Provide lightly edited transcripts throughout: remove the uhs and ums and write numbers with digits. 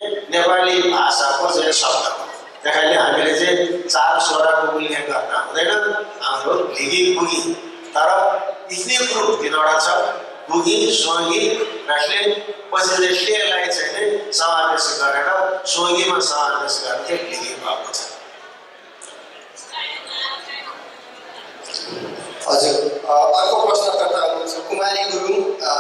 नेपाली भाषाको चाहिँ शब्द त्यसैले हामीले चाहिँ 4 स्वरको उल्लेख गर्न हुँदैन हाम्रो लिगी पुगी तर इफनी ग्रुप तिनवटा छ पुगी सोगी रले पछि चाहिँ शेलाई चाहिँ समावेश गरेर सोगीमा समावेश गर्ने लिगी भएको छ हजुर अर्को प्रश्नकर्ता हुनुहुन्छ कुमारी गुरुङ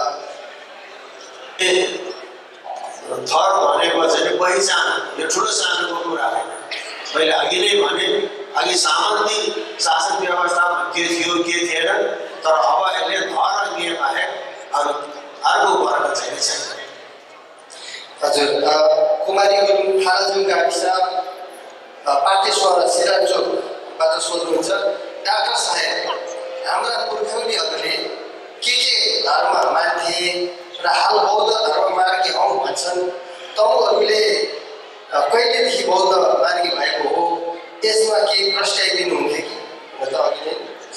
थर भनेको चाहिँ पहिचान यो ठुलो सानोको कुरा होइन मैले अघि नै भने अघि सामन्ती शासन व्यवस्थामा के थियो के थिएन तर अब यसले थर दिए बाहेक अर्को वर्ग चाहिँ छैन हजुर कुमारी गुरुङ थाराजुङ गाविस पाटेश्वर सिराचोकबाट सोध्नुहुन्छ डाक्टर साहेब हाम्रा पुर्खौलीहरूले के धर्म मान्थे र हाल बौद्ध धर्म मार्गी हौ भन्छन् तपाईँहरूले कहिलेदेखि बौद्ध मार्गी भएको हो त्यसमा केही प्रस्ट्याइदिनु हुन्थ्यो कि त अघि नै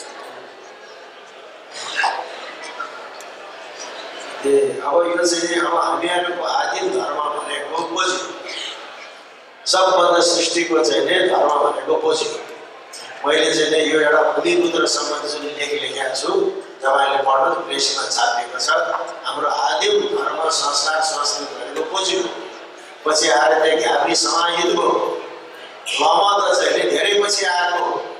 अब यो चाहिँ अब हामीहरूको आदिम धर्म भनेको बोझी सबभन्दा सृष्टिको चाहिँ धर्म भनेको बोझी मैले चाहिँ यो एउटा भूमिपुत्रसम्म जुन लेख लेखेको छु तपाईँले पढ्नु प्रेसमा छापिएको छ हाम्रो आदिम धर्म संस्कार संस्कृति भनेको बोझी पछि आएर चाहिँ घाप्री समाहित भयो लामा त चाहिँ धेरै पछि आएको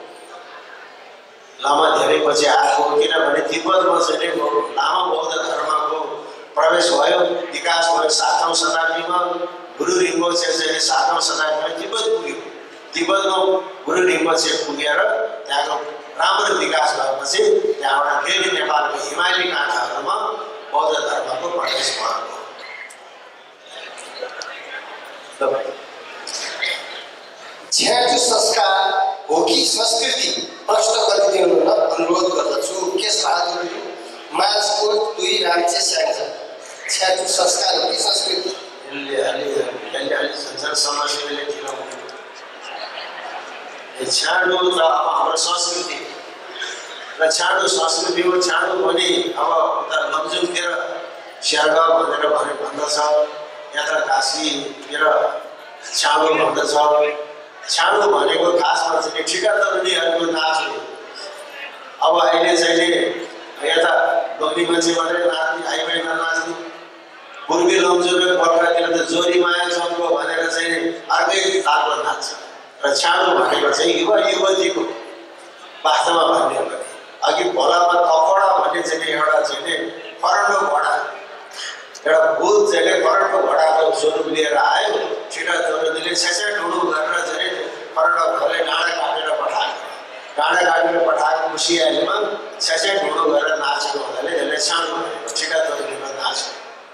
लामा धेरै पछि आएको किनभने तिब्बतमा चाहिँ लामा बौद्ध धर्मको प्रवेश भयो विकास भयो 7औं शताब्दीमा गुरु रिम्पोछे चाहिँ 7औं शताब्दीमा तिब्बत पुग्यो तिब्बतमा गुरु रिम्पोछे पुगेर त्यहाँको राम्रो विकास भएपछि त्यहाँबाट फेरि नेपालको हिमाली काँठाहरूमा बौद्ध धर्मको प्रवेश भएको छ्याचु संस्कार हो कि संस्कृति प्रश्न गरिदिनु न अनुरोध गर्दछु केशबहादुर मार्चको 2 रामचे स्याङ्जा छ्याचु संस्कार हो कि संस्कृति छाडो त अब हाम्रो संस्कृति र छाडो संस्कृति हो छाडो पनि अब उता लमजुङतिर स्यार्ग भनेर भन्दछ यहाँ त काशीतिर छाडो भन्दछ छाडो भनेको खासमा चाहिँ ठिकादारहरूको नाच हो अब अहिले चाहिँ यता लोग्ने मान्छे मात्रै नाच्ने आइमाईमा नाच्ने पूर्वी लमजुङ र बर्खातिर त जोरी माया चम्को भनेर चाहिँ अर्कै खालको नाच्छ र छाडो भनेको चाहिँ युवा युवतीको वास्तवमा भन्ने हो भने अघि भोलामा कपडा भन्ने चाहिँ एउटा चाहिँ करन्टको घोडा एउटा भूत चाहिँ करन्टको घोडाको स्वरूप लिएर आयो छिटा चोरले छ्याछ्या ढुँडो गरेर चाहिँ करन्टको घोडाले डाँडा काटेर पठाएको खुसियालीमा छ्याछ्या ढुँडो गरेर नाचेको हुनाले यसले छाडो भनेको छिटा चोरले नाच्यो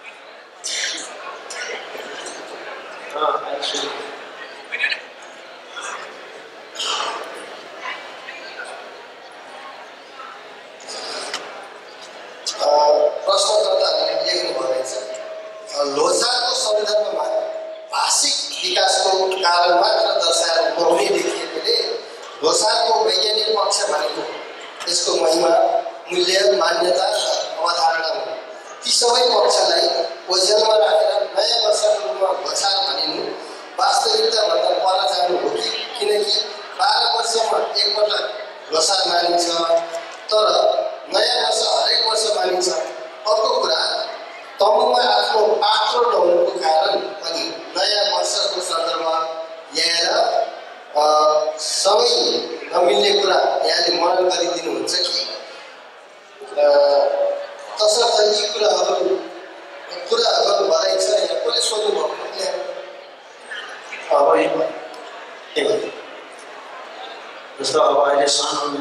प्रश्नकर्ताहरूले लेख्नु भएको छ लोसारको सन्दर्भमा भाषिक विकासको कारण मात्र दर्शाएर बहुनी देखिएकोले लोसारको वैज्ञानिक पक्ष भनेको यसको महिमा मूल्य मान्यता र अवधारणा हो ती सबै पक्षलाई ओझेलमा राखेर नयाँ वर्षको रूपमा लोसार भनिनु वास्तविकताभन्दा पर जानु हो कि किनकि 12 वर्षमा एकपटक लोसार मानिन्छ तर नयाँ वर्ष हरेक वर्ष मानिन्छ अर्को कुरा तमुमा आफ्नो पात्र नहुनुको कारण अनि नयाँ वर्षको सन्दर्भमा ल्याएर सँगै नमिल्ने कुरा यहाँले मनन गरिदिनुहुन्छ कि तसर्थ यी कुराहरू कुरा गर्नु भएछ यहाँ कसले सोध्नु भएको अब जस्तो अब अहिले सन्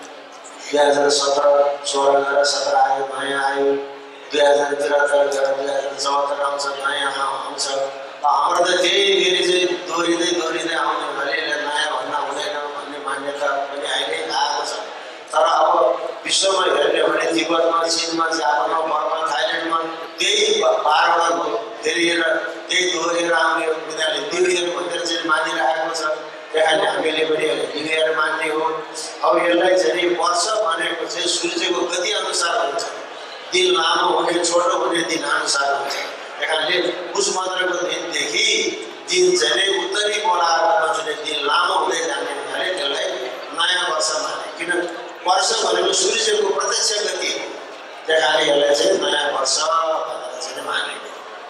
2017 आयो नयाँ आयो 2073 2074 आउँछ नयाँ आउँछ हाम्रो त त्यही फेरि चाहिँ दोहोरिँदै आउने हुनाले नयाँ भन्न हुँदैन भन्ने मान्यता पनि अहिले आएको छ तर अब विश्वमा हेर्ने हो भने तिब्बतमा चीनमा जापानमा बर्मा थाइल्यान्डमा त्यही 12 वटा फेरि त्यही दोहोरेर आउने उनीहरूले न्यु इयर भनेर चाहिँ मानिरहेको छ त्यसैले हामीले पनि न्यु इयर मान्ने हो अब यसलाई चाहिँ वर्ष भनेको चाहिँ सूर्यको गति अनुसार हुन्छ दिन लामो हुने छोटो हुने दिन अनुसार हुन्छ त्यसैले पुष मन्त्रको दिनदेखि दिन चाहिँ नै उत्तरी गोलार्धमा चाहिँ दिन लामो हुँदै जाने हुनाले त्यसलाई नयाँ वर्ष माने। किन वर्ष भनेको सूर्यको प्रत्यक्ष गति हो, त्यही कारणले यसलाई चाहिँ नयाँ वर्ष भनेर चाहिँ मानेको।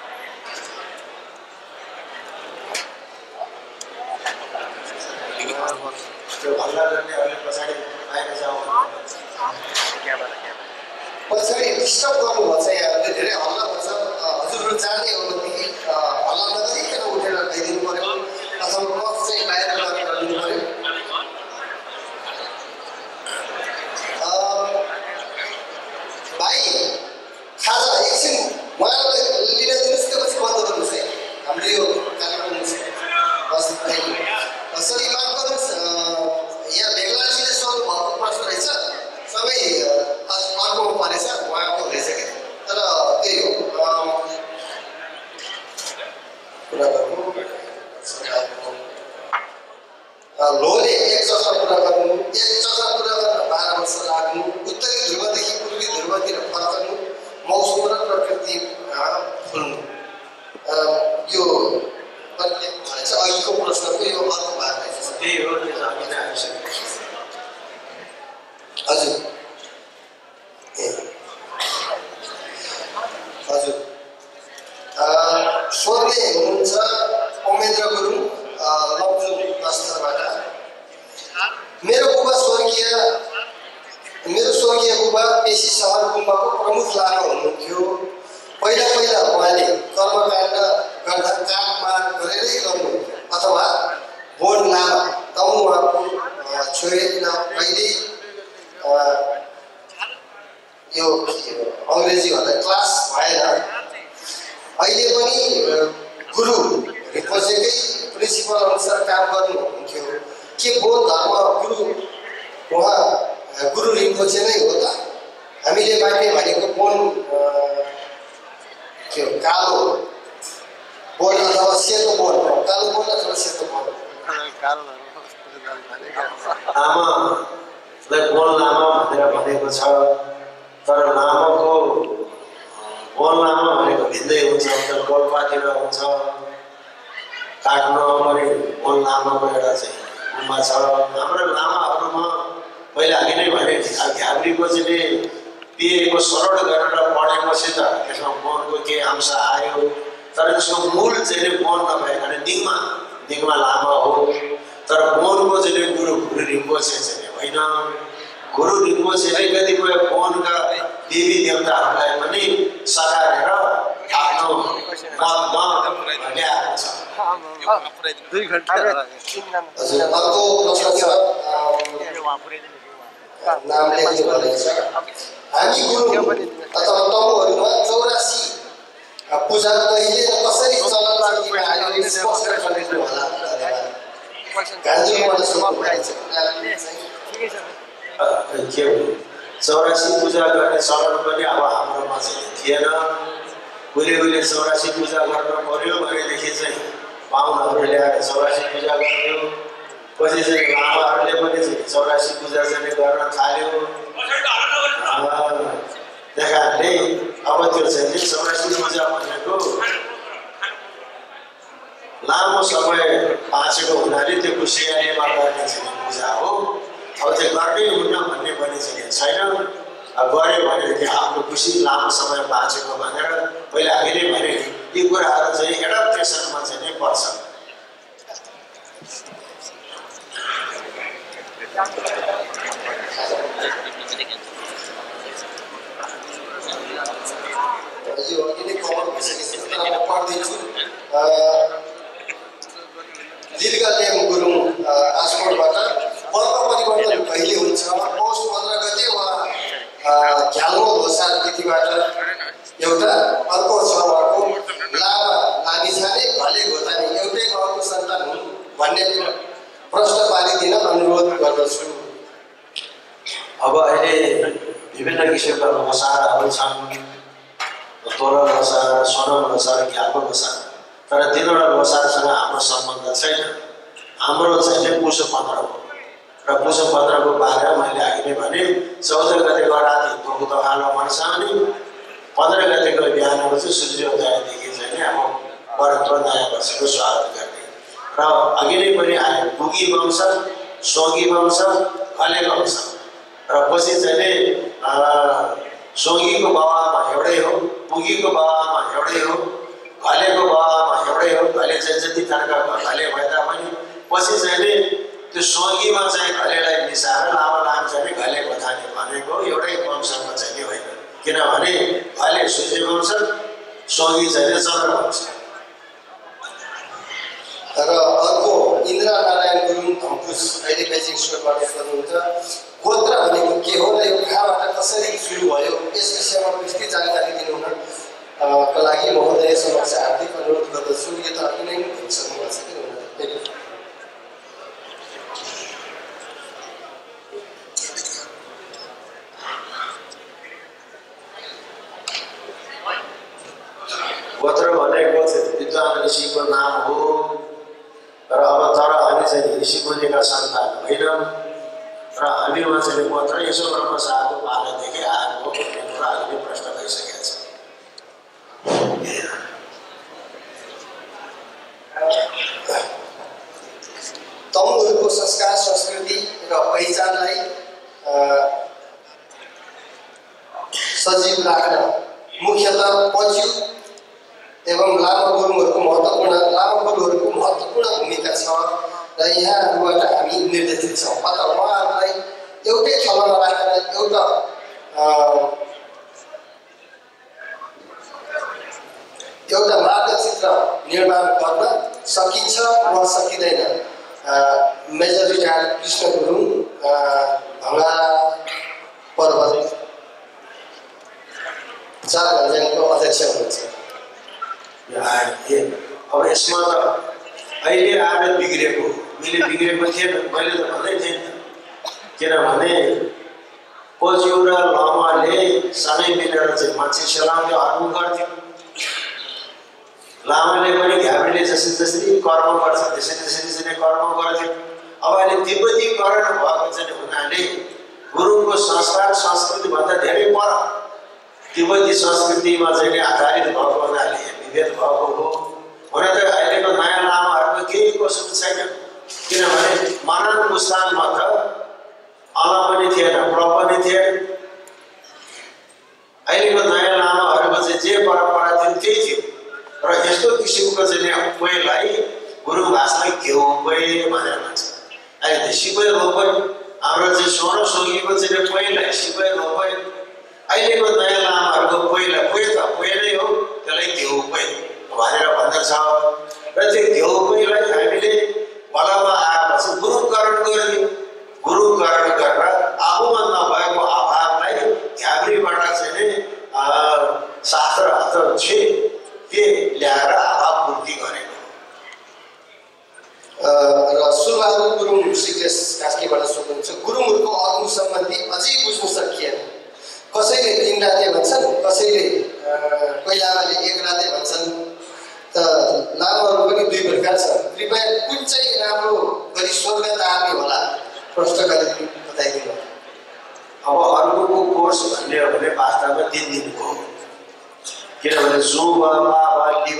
त्यो हल्ला गर्नेहरूले पछाडि बाहिर जाउँ पछाडि डिस्टर्ब गर्नुभएको छ। यहाँहरूले धेरै हल्ला भन्छ। हजुरहरू जाने हो भनेदेखि हल्ला नगरिकन उठेर ल्याइदिनु पऱ्यो अथवा कफ चाहिँ बाहिर गरेर लिनु पऱ्यो। भाइ खाजा एकछिन उहाँलाई लिन दिनुहोस्, त्यसपछि बन्द गर्नुहोस् है। हाम्रो यो कार्यक्रम हस् थ्याङ्क यू। सरी माफ गर्नुहोस्, यहाँ बेग्लाजीले सोध्नु भएको प्रश्न रहेछ, सबै अर्को परेछ उहाँको रहेछ क्या। तर त्यही हो कुरा गर्नु लोले एक चक्र पुरा गर्नु, एक चक्र पुरा गर्न 12 वर्ष लाग्नु, उत्तरी ध्रुवदेखि पूर्वी ध्रुवतिर फर्कनु, मौसम र प्रकृति फुल्नु। यो भनेछ अघिको प्रश्नको यो अर्को भाग रहेछ। त्यही हो, त्यो चाहिँ हामीले आइसकेको छ। हजुर हजुर सोध्ने हुनुहुन्छ उमेन्द्र गुरुङ लप्चुङ स्तरबाट। मेरो स्वर्गीय बुबा पेशी सहर गुम्बाको प्रमुख लामा हुनुहुन्थ्यो। पहिला उहाँले कर्मकाण्ड गर्दा काटमार गरेरै गर्नुहुन्थ्यो अथवा बोन लामा त उहाँको छोरीमा कहिल्यै यो अङ्ग्रेजीहरूलाई क्लास भएन। अहिले पनि गुरु रिपोजेकै प्रिन्सिपल अनुसार काम गर्नुहुन्थ्यो। के बोन धर्म गुरु रिम्पोचे नै हो त? हामीले मान्ने भनेको बोन के हो, कालो बोन अथवा सेतो बोन, कालो बोन अथवा सेतो बोन? आमालाई बोन लामा भनेर भनेको छ, तर लामाको बोन लामा भनेको भिन्दै हुन्छ। गोल्पातिर हुन्छ, काठमाडौँ पनि बोन लामाको एउटा चाहिँ गुम्बा छ। हाम्रो लामाहरूमा पहिला अघि नै भने घ्याब्रीको चाहिँ पिएको सरल गरेर पढेपछि त त्यसमा बोनको केही अंश आयो, तर त्यसको मूल चाहिँ बोन नभएन दिङमा लामा हो। तर बोनको चाहिँ गुरु रिम्पोचे चाहिँ होइन। गुरु रिम्पोचेले कतिपय बोनका देवी देवताहरूलाई पनि सघारेर आफ्नो मतमा ल्याएको छ। 2 घण्टा अर्को प्रश्न छ। नाम लेख्नु भनेको छ। हामी गुरु अथवा तमुहरूमा 84 पूजा कहिले र कसरी चलन चल्तीमा आयो स्पष्ट गरिदिनु होला। गान्धीबाट सोध्नु भएको छ। के हो 84 पूजा गर्ने चलन पनि अब हाम्रोमा चाहिँ थिएन। उहिले 84 पूजा गर्न पर्यो भनेदेखि चाहिँ बाहुनहरूले ल्याएर 84 पूजा गर्थ्यो। पछि चाहिँ लामाहरूले पनि 84 पूजा चाहिँ गर्न थाल्यो। त्यहाँले अब त्यो चाहिँ 84 पूजा भनेको लामो समय बाँचेको हुनाले त्यो कुसियालीमा गर्ने चाहिँ पूजा हो। अब त्यो गर्नै हुन्न भन्ने पनि चाहिँ छैन। गऱ्यो भनेदेखि आफ्नो खुसी लामो समय बाँचेको भनेर पहिला हामीले भने यी कुराहरू चाहिँ एडप्टेसनमा चाहिँ नै पर्छ। यो अघि नै कभर भइसकेको छ, तर म पढ्दैछु। दीर्घलेम गुरुङ आसमोडबाट वर्ग परिवर्तन कहिले हुन्छ? पौष 15 गते वा झ्यालमो लोसार तिथिबाट एउटा, अर्को छ उहाँको लामा लामिछाने भले घोतानी एउटै घरको सन्तान हुन् भन्ने प्रश्न पारिदिन अनुरोध गर्दछु। अब अहिले विभिन्न किसिमका लोसारहरू छन्, तोरा लोसार, सोनम लोसार, घ्यालको लोसार। तर तिनवटा लोसारसँग हाम्रो सम्बन्ध छैन। हाम्रो चाहिँ पुष 15 हो र पुष 15 को बारेमा मैले अघि नै भने 14 गतेको राति धोको तखालो मनसाउने 15 गतेको बिहानको चाहिँ सूर्योदयदेखि चाहिँ अब परम्परा नयाँ वर्षको स्वागत गर्ने र अघि नै पनि आयो पुगी वंश, सोगी वंश, घले वंश र पछि चाहिँ सोगीको बाबामा एउटै हो, पुगीको बाबामा एउटै हो, घलेको बाबामा एउटै हो। घले चाहिँ जति खालका घले भए तापनि पछि चाहिँ त्यो सोगीमा चाहिँ घलेलाई मिसाएर लामा नाम चाहिँ घले बथाने भनेको एउटै वंशमा चाहिँ होइन, किनभने घले सूर्य वंश, सोगी चाहिँ चन्द्र वंश। र अर्को इन्द्र नारायण गुरुङ धम्पुस अहिले बेजिङ स्टोरबाट सोध्नुहुन्छ गोत्र भनेको के हो र यो कहाँबाट कसरी सुरु भयो, यस विषयमा विस्तृत जानकारी दिनुहुनको लागि महोदय समक्ष हार्दिक अनुरोध गर्दछु। यो त अघि नै भनिसक्नु भएको छ कि गोत्र भनेको विद्वान ऋषिको नाम हो र अब तर हामी चाहिँ ऋषि मुनिका सन्तान होइनौँ र हामीमा चाहिँ गोत्र यसो ब्रह्मशाहको पालादेखि आएको भन्ने कुरा अहिले प्रश्न भइसकेको छ। तमुहरूको संस्कार संस्कृति र पहिचानलाई सजीव राख्न मुख्यतः पच्यु एवं लामा गुरुङहरूको महत्त्वपूर्ण भूमिका छ र यहाँहरूबाट हामी निर्देशित छौँ। अत उहाँहरूलाई एउटै थलोमा राखेर एउटा मार्गचित्र निर्माण गर्न सकिन्छ वा सकिँदैन। मेजर रिटायर्ड कृष्ण गुरुङ भङ्गारा पर्वत चार भन्ज्याङको अध्यक्ष हुनुहुन्छ। अब यसमा त अहिले आएर बिग्रेको मैले बिग्रेको थिएन, मैले त भन्दै थिएँ नि, किनभने पच्यु र लामाले सँगै मिलेर चाहिँ मान्छे सेलाउँथ्यो, अर्पण गर्थ्यो। लामाले पनि घ्याब्रीले जसरी कर्म गर्छ त्यसरी चाहिँ कर्म गर्थ्यो। अब अहिले तिब्बतीकरण भएको चाहिँ हुनाले गुरुङको संस्कार संस्कृतिभन्दा धेरै पर तिब्बती संस्कृतिमा चाहिँ आधारित भएको हुनाले विभेद भएको हो। हुन त अहिलेको नयाँ लामाहरूको केही कसुर छैन, किनभने मनान मुस्तानमा त अला पनि थिएन, प्र पनि थिएन। अहिलेको नयाँ लामाहरूको चाहिँ जे परम्परा थियो त्यही थियो र यस्तो किसिमको चाहिँ कोहीलाई गुरुङ भाषामा घिउ कोही भनेर भन्छ। अहिले सिपै रोपै हाम्रो चाहिँ सोह्र सोगीको चाहिँ कोहीलाई सिपै रोपै, अहिलेको नयाँ लामाहरूको कोहीलाई कोही त कोही नै हो, त्यसलाई घिउ कोही भनेर भन्दछ। र त्यो घिउ कोहीलाई हामीले भलामा आएपछि गुरुङकरण गरिदियो। गुरुङकरण गरेर आफूमा नभएको अभावलाई घ्याब्रीबाट चाहिँ शास्त्र अथवा के ल्याएर अभाव पूर्ति गरेको। र सुरबहादुर गुरुङ ऋषिकेश कास्कीबाट सोध्नुहुन्छ गुरुङहरूको अग्नि सम्बन्धी अझै बुझ्नु सकिएन। कसैले 3 राते भन्छन्, कसैले कोही लामाले 1 राते भन्छन्, त लामाहरू पनि 2 प्रकार छन्। कृपया कुन चाहिँ राम्रो गरी स्वर्ग तार्ने होला प्रश्न गरी बताइदिनु। अब अर्को कोर्स भन्ने हो भने वास्तवमा 3 दिनको हो, किनभने जुब बाबा लिब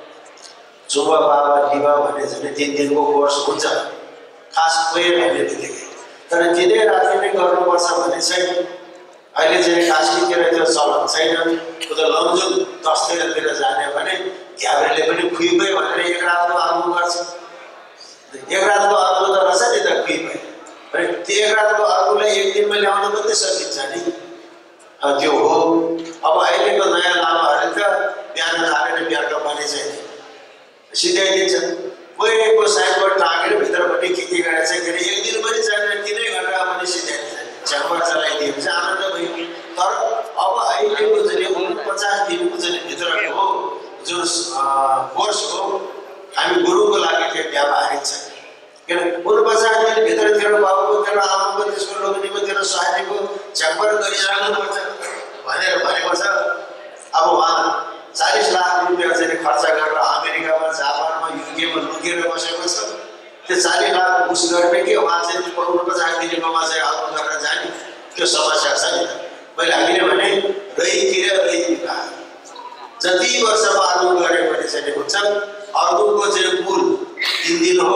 भने चाहिँ 3 दिनको कोर्स हुन्छ खास कोही भन्ने बित्तिकै। तर 3 राति नै गर्नुपर्छ भन्ने छैन। अहिले चाहिँ कास्कीतिर त्यो चलन छैन। त्यो त लमजुङ 10 दिनतिर जाने भने घ्याब्रीले पनि खुइबै भनेर 1 रातको आगो गर्छ। 1 रातको आगो त रहेछ नि त खुइबै, है त्यो 1 रातको आगोलाई 1 दिनमा ल्याउन मात्रै सकिन्छ नि, त्यो हो। अब अहिलेको नयाँ लामाहरूले त बिहान थालेर बिहानको पनि चाहिँ सिधाइदिन्छ। कोहीको साइडबाट टाँगेर भित्रपट्टि के गरेर चाहिँ 1 दिन पनि छैन, 3 घन्टा पनि सिधाइदिन्छ, च्याम्बर चलाइदिएपछि आनन्द भयो। तर अब अहिलेको चाहिँ 49 दिनको चाहिँ भित्रको जुन कोर्स हो हामी गुरुको लागि त्यो व्यावहारिक छ। किन 49 दिनभित्रतिर बाबुको तेरो आमाको त्यसको लोग्नेको तेरो सहायको च्याम्बर गरिराख्नुपर्छ भनेर भनेको छ। अब उहाँ 40 लाख रुपियाँ चाहिँ खर्च गरेर अमेरिकामा जापानमा युकेमा लुकेर बसेको छ। त्यो 40 लाख घुस गर्ने कि उहाँ चाहिँ 49 दिनकोमा चाहिँ आउनु गरेर जाने त्यो समस्या छ नि त। मैले हामीले भने रहीतिर रही विवाह जति वर्षमा आगमन गरे भने चाहिँ हुन्छ। अर्कोको चाहिँ मूल 3 दिन हो,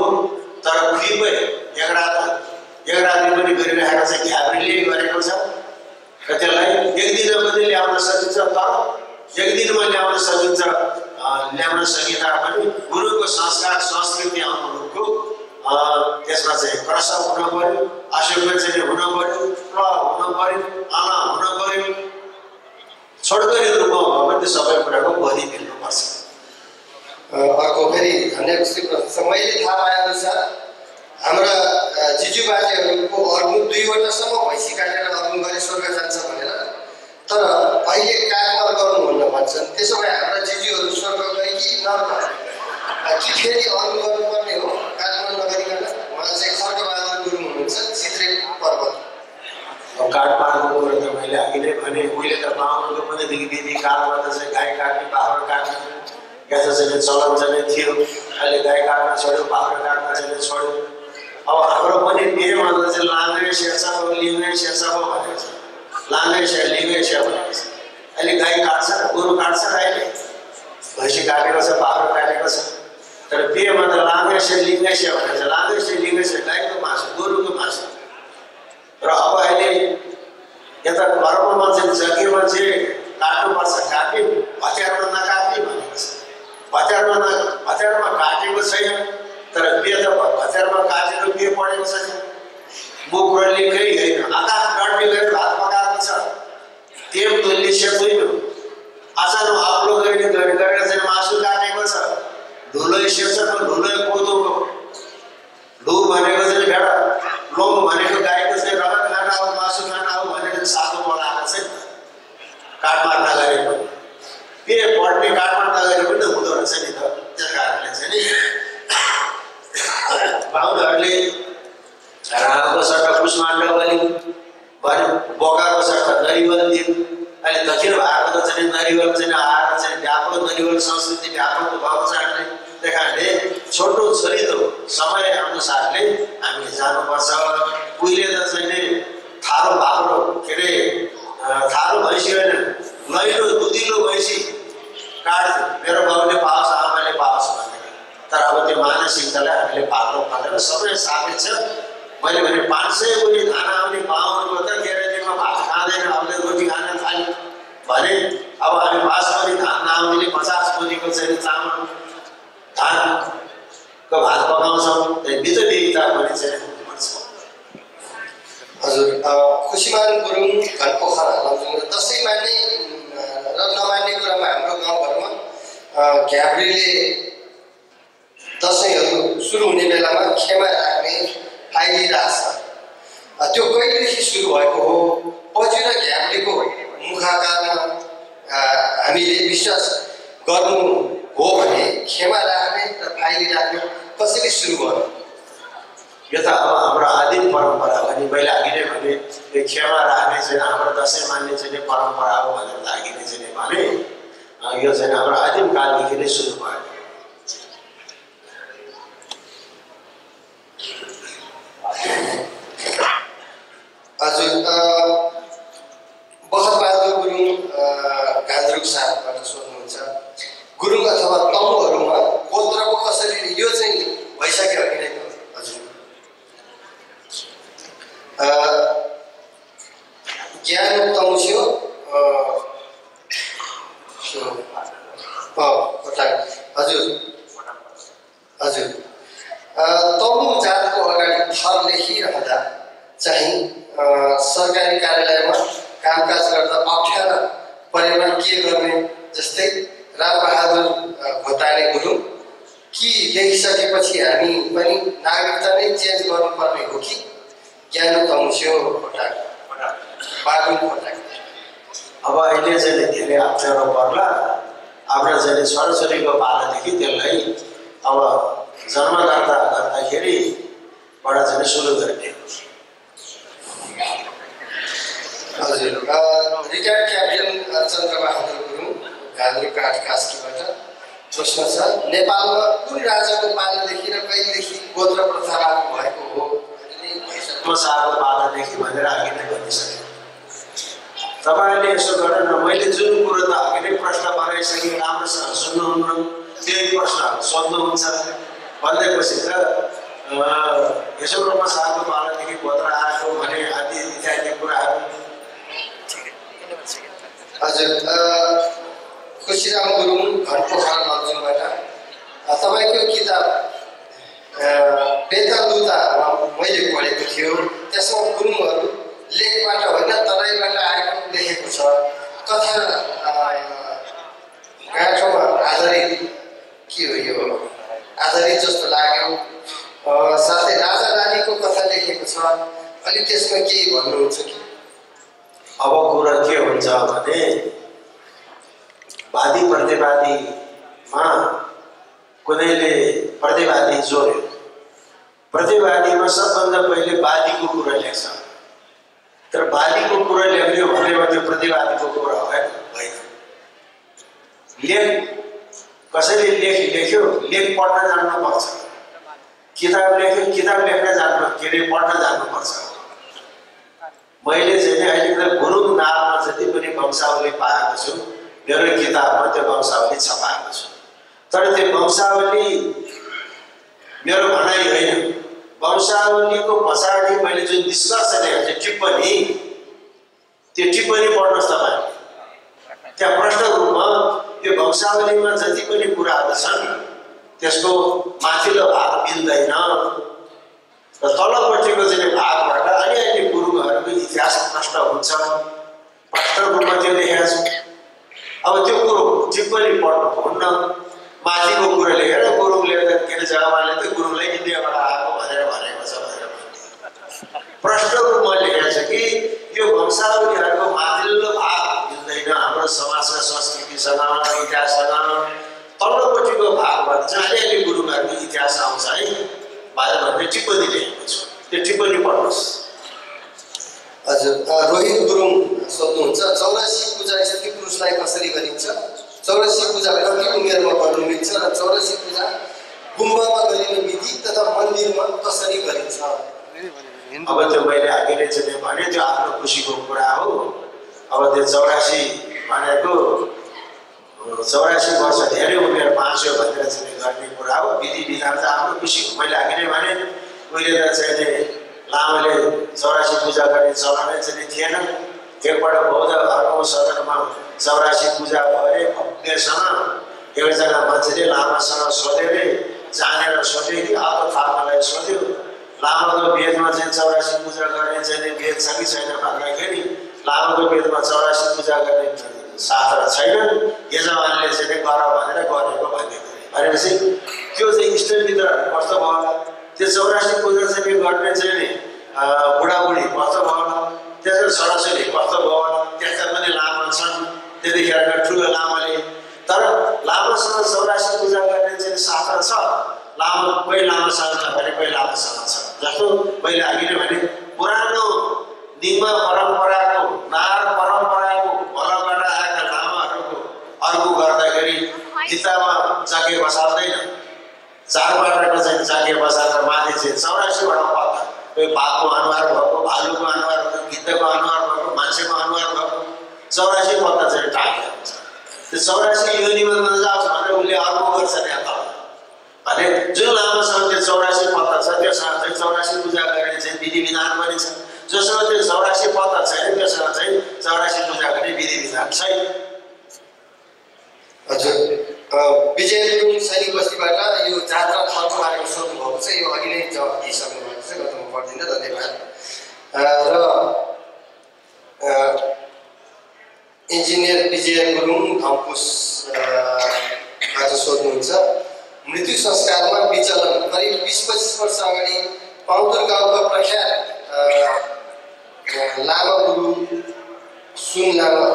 गरिरहेको चाहिँ घ्याब्रीले गरेको छ र त्यसलाई एक दिनमा पनि ल्याउन सकिन्छ तर एक दिनमा ल्याउन सकिन्छ ल्याउन सकिँदा पनि गुरुको संस्कार संस्कृति अनुरूपको त्यसमा चाहिँ क्रसअप हुन पर्यो अशोभ्य हुन पर्यो र हुन पर्यो आमा हुन पर्यो छोडकरी रूपमा भयो त्यो सबै कुराको बदि मिल्नुपर्छ। अर्को फेरि धन्यवाद श्री प्रश्न मैले थाहा पाएअनुसार हाम्रा जिजुबाजेहरूको अर्घुन 2 वटासम्म भैँसी काटेर अर्घुन गरे स्वर्ग जान्छ भनेर तर अहिले काठमा गर्नुहुन्न भन्छन्। त्यसो भए हाम्रा जिजुहरू स्वर्ग गए कि नर्क कि फेरि अर्घुन गर्नुपर्ने हो काठमा नगरिकन? उहाँ चाहिँ खड्गबहादुर गुरुङ हुनुहुन्छ चित्रे पर्वत। काठमाडौँको कुरो त मैले अघि नै भने उहिले त बाहुनको पनि विधि कालमा त चाहिँ गाई काट्ने बाख्रा काट्ने यस्तो चाहिँ चलन चाहिँ थियो। अहिले गाई काट्न छोड्यो बाख्रा काट्न चाहिँ छोड्यो। अब हाम्रो पनि बिहेमा चाहिँ लाँगै शेर्छा भयो लिङ्गै शेर्छा भयो भनेको छ लाँगै से लिङ्गै से भनेको छ। अहिले गाई काट्छ गोरु काट्छ अहिले भैँसी काटेको छ बाख्रा काटेको छ तर बिहेमा त लाँगै से लिङ्गै से भनेको छ लाँगै से लिङ्गै से गाईको मासु गोरुको मासु र अब अहिले यता कर्ममा चाहिँ जग्गेमा चाहिँ काट्नुपर्छ काट्यो हतियारमा नकाट्ने भनेको छ। हतियारमा काटेको छैन तर बिहे त हतियारमा काटेको बिहे पढेको छैन। मुख रल्लिएकै होइन आकाश डढ्ने गरी भात पकाएको छ तेल दोल्ली सेक्दैन अचानो आप्लो गरेर चाहिँ मासु काटेको छ धुलो सेक्छको धुलो कोदोको ढु भनेको चाहिँ भेडा लोम भनेको गाईको चाहिँ रगत खान आऊ मासु खान आऊ भनेर साधु बनाएको चाहिँ काटमार नगरे पनि के पढ्ने काटमार नगरे पनि हुँदो रहेछ नि त। त्यस कारणले चाहिँ नि बाहुनहरूले रामको सट्टा कुष्माण्ड बलि भन्यो बोकाको सट्टा नरिवल दियो। अहिले दक्षिण भारतको चाहिँ नरिवल चाहिँ आएर चाहिँ व्यापक नरिवल संस्कृति व्यापक भएको छ। त्यही कारणले छोटो छरितो समय अनुसारले हामी जानुपर्छ। उहिले त चाहिँ नि थारो बाख्रो के अरे थारो भैँसी होइन लैलो दुधिलो भैँसी काट्थ्यो मेरो बाउले पाओस् आमाले पाओस् भनेर तर अब त्यो मानसिकतालाई हामीले पाल्नु पर्दैन सबै साबित छ। मैले भने 500 मुठी धान आउने बाहुनको त केराजीमा भात खाँदैन अहिले रोटी खान थाल्यो भने अब हामी 5 मुठी धान नआउनेले 50 मुठीको चाहिँ चामल धानको भात पकाउँछौँ त्यही बिचबिचमा पनि चाहिँ हुनुपर्छ। हजुर खुसीमान गुरुङ घनपोखरा दसैँ मान्ने र नमान्ने कुरामा हाम्रो गाउँघरमा घ्याब्रीले दसैँहरू सुरु हुने बेलामा खेमा राख्ने आइदिरहेछ। त्यो कहिलेदेखि सुरु भएको हो? पजु र घ्याब्रीको मुखाकारमा हामीले विश्वास गर्नु हो भने खेमा राख्ने र फाइली राख्ने कसरी सुरु गर्नु? यो त अब हाम्रो आदिम परम्परा हो नि। मैले अघि नै भने यो खेमा राख्ने चाहिँ हाम्रो दसैँ मान्ने चाहिँ परम्परा हो भनेर अघि नै चाहिँ भने यो चाहिँ हाम्रो आदिम कालदेखि नै सुरु भयो। हजुर बखतबहादुर गुरुङ गान्द्रुक साहबबाट सोध्नुहुन्छ गुरुङ अथवा तमुहरूमा गोत्रको कसरी यो चाहिँ भइसक्यो अघि नै हजुर ज्ञान तमुस्यो हजुर हजुर तमु जातको अगाडि थर लेखिरहँदा चाहिँ सरकारी कार्यालयमा कामकाज गर्दा अप्ठ्यारो परेमा के गर्ने जस्तै रामबहादुर घोटाले गुरुङ कि लेखिसकेपछि हामी पनि नागरिकता नै चेन्ज गर्नुपर्ने हो कि ज्ञान तमुस्यो बागुन घोटाले अब अहिले चाहिँ धेरै अप्ठ्यारो पर्ला आफ्नो चाहिँ छोराछोरीको पालादेखि त्यसलाई अब जन्मदर्ता गर्दाखेरिबाट चाहिँ सुरु गर्ने। हजुर रिटायर्ड क्याप्टेन चन्द्रबहादुर गुरुङ गान्द्रुक कास्कीबाट प्रश्न छ नेपालमा कुन राजाको पालादेखि र कहिलेदेखि गोत्र प्रथा लागू भएको हो? सालको पालादेखि भनेर अघि नै भनिसकेँ। तपाईँले यसो गरेर मैले जुन कुरो त अघि नै प्रश्न बनाइसकेँ राम्रोसँग सुन्नुहुन्न त्यही प्रश्न सोध्नुहुन्छ भन्दैपछि त यसो रूपमा सागको पालनदेखि गोत्र आएको भने आदि इत्यादि कुराहरू। हजुर, खुसीराम गुरुङ घरपोखरा लमजुङबाट तपाईँको किताब बेतालुता मैले पढेको थियो। त्यसमा गुरुङहरू लेखबाट होइन तराईबाट आएको लेखेको छ। कथा गाँठोमा आधारित के हो यो आधारित जस्तो लाग्यो। साथै राजा रानीको कथा लेखेको छ। अलिक त्यसमा केही भन्नुहुन्छ कि? अब कुरा के हुन्छ भने वादी प्रतिवादीमा कुनैले प्रतिवादी जोड्यो। प्रतिवादीमा सबभन्दा पहिले वादीको कुरा लेख्छ। तर वादीको कुरा लेख्यो भनेमा त्यो प्रतिवादीको कुरा होइन। लेख कसैले लेख्यो लेख पढ्न जान्नुपर्छ। किताब लेख्यो किताब लेख्न जान्नु के अरे पढ्न जान्नुपर्छ। मैले चाहिँ अहिले गुरुङ नाममा जति पनि वंशावली पाएको छु मेरो किताबमा त्यो वंशावली छपाएको छु। तर त्यो वंशावली मेरो भनाइ होइन। वंशावलीको पछाडि मैले जुन निष्कर्ष ल्याएको छु टिप्पणी, त्यो टिप्पणी पढ्नुहोस् तपाईँ। त्यहाँ प्रश्न रूपमा यो वंशावलीमा जति पनि कुराहरू छन् त्यसको माथिल्लो भाग मिल्दैन र तलपट्टिको चाहिँ भागबाट अलिअलि गुरुङहरूको इतिहास प्रश्न हुन्छ। प्रश्न रूपमा त्यो लेखेको छु। अब त्यो कुरो टिप्पणी पढ्नु हुन्न। माथिको कुरा लेखेर गुरुङले के अरे जग्गामाले त गुरुङलाई इन्डियाबाट आएको भनेर भनेको छ भनेर प्रश्न रूपमा लेखेको छ कि यो वंशावलीहरूको माथिल्लो भाग मिल्दैन हाम्रो समाजका संस्कृतिसँग इतिहाससँग। तल्लोपट्टिको भागबाट चाहिँ अलिअलि गुरुङहरूको इतिहास आउँछ है भनेर भन्ने टिप्पणी लेखेको छु। त्यो टिप्पणी पढ्नुहोस्। हजुर, रोहित गुरुङ सोध्नुहुन्छ 84 पूजा स्त्री पुरुषलाई कसरी गरिन्छ? 84 पूजा कति उमेरमा गर्नु मिल्छ र 84 पूजा गुम्बामा गरिने विधि तथा मन्दिरमा कसरी गरिन्छ? अब त्यो मैले अघि नै चाहिँ भने त्यो आफ्नो खुसीको कुरा हो। अब त्यो 84 भनेको 84 वर्ष धेरै उमेर बाँच्यो भनेर चाहिँ गर्ने कुरा हो। विधि विधान चाहिँ आफ्नो खुसी हो। मैले अघि नै भने उहिले त चाहिँ लामाले 84 पूजा गर्ने चलनै चाहिँ थिएन। एकपल्ट बौद्ध धर्मको सदनमा 84 पूजा भए भव्यसँग एकजना मान्छेले लामासँग सोध्यो अरे जानेर सोध्यो कि आत्म थाप्नलाई सोध्यो। लामाको वेदमा चाहिँ 84 पूजा गर्ने चाहिँ वेद छ कि छैन भन्दाखेरि लामाको वेदमा 84 पूजा गर्ने शास्त्र छैन। यजमानले चाहिँ गर भनेर गरेको भनेपछि त्यो चाहिँ इष्टमित्र कस्तो भयो होला? त्यो 84 पूजा चाहिँ गर्ने चाहिँ बुढाबुढी कस्तो भयो होला? त्यसको छोराछोरी कस्तो भयो होला? त्यस्ता पनि लामा छन् त्यतिखेरका ठुलो लामाले। तर लामासँग 84 पूजा गर्ने चाहिँ शास्त्र छ। लामा कोही लामासँग छ भने कोही लामासँग छ। जस्तो मैले अघि नै भने पुरानो निम्बा परम्पराको नार परम्पराको भलबाट आएका लामाहरूको अर्को गर्दाखेरि गीतामा जाके बसाल्दैन। 4 बाटाको चाहिँ जाके बसालेर माथि चाहिँ 84 वटा पत्ता कोही बाघको अनुहार भएको, भालुको अनुहार भएको, गिद्धको अनुहार भएको, मान्छेको अनुहार भएको 84 पत्ता चाहिँ टाकेको हुन्छ। त्यो 84 योनिमा नजाओस् भनेर उसले अर्को गर्छ त्यहाँ तल भने जुन लामासँग त्यो 84 पत्ता छ त्योसँग चाहिँ 84 पूजा गर्ने चाहिँ विधि विधान पनि छ। जोसँग त्यो 84 पत्ता छैन त्योसँग चाहिँ 84 पूजा गर्ने विधि विधान छैन। हजुर, विजय गुरुङ सैनिक बस्तीबाट यो जात्रा थलको बारेमा सोध्नुभएको छ। यो अघि नै जवाब दिइसक्नु भएको छ, म पढ्दिनँ, धन्यवाद। र इन्जिनियर विजय गुरुङ धम्पुसबाट सोध्नुहुन्छ मृत्यु संस्कारमा विचलन करिब 20-25 वर्ष अगाडि पाउँदुर गाउँको प्रख्यात लामा गुरु सुन लामा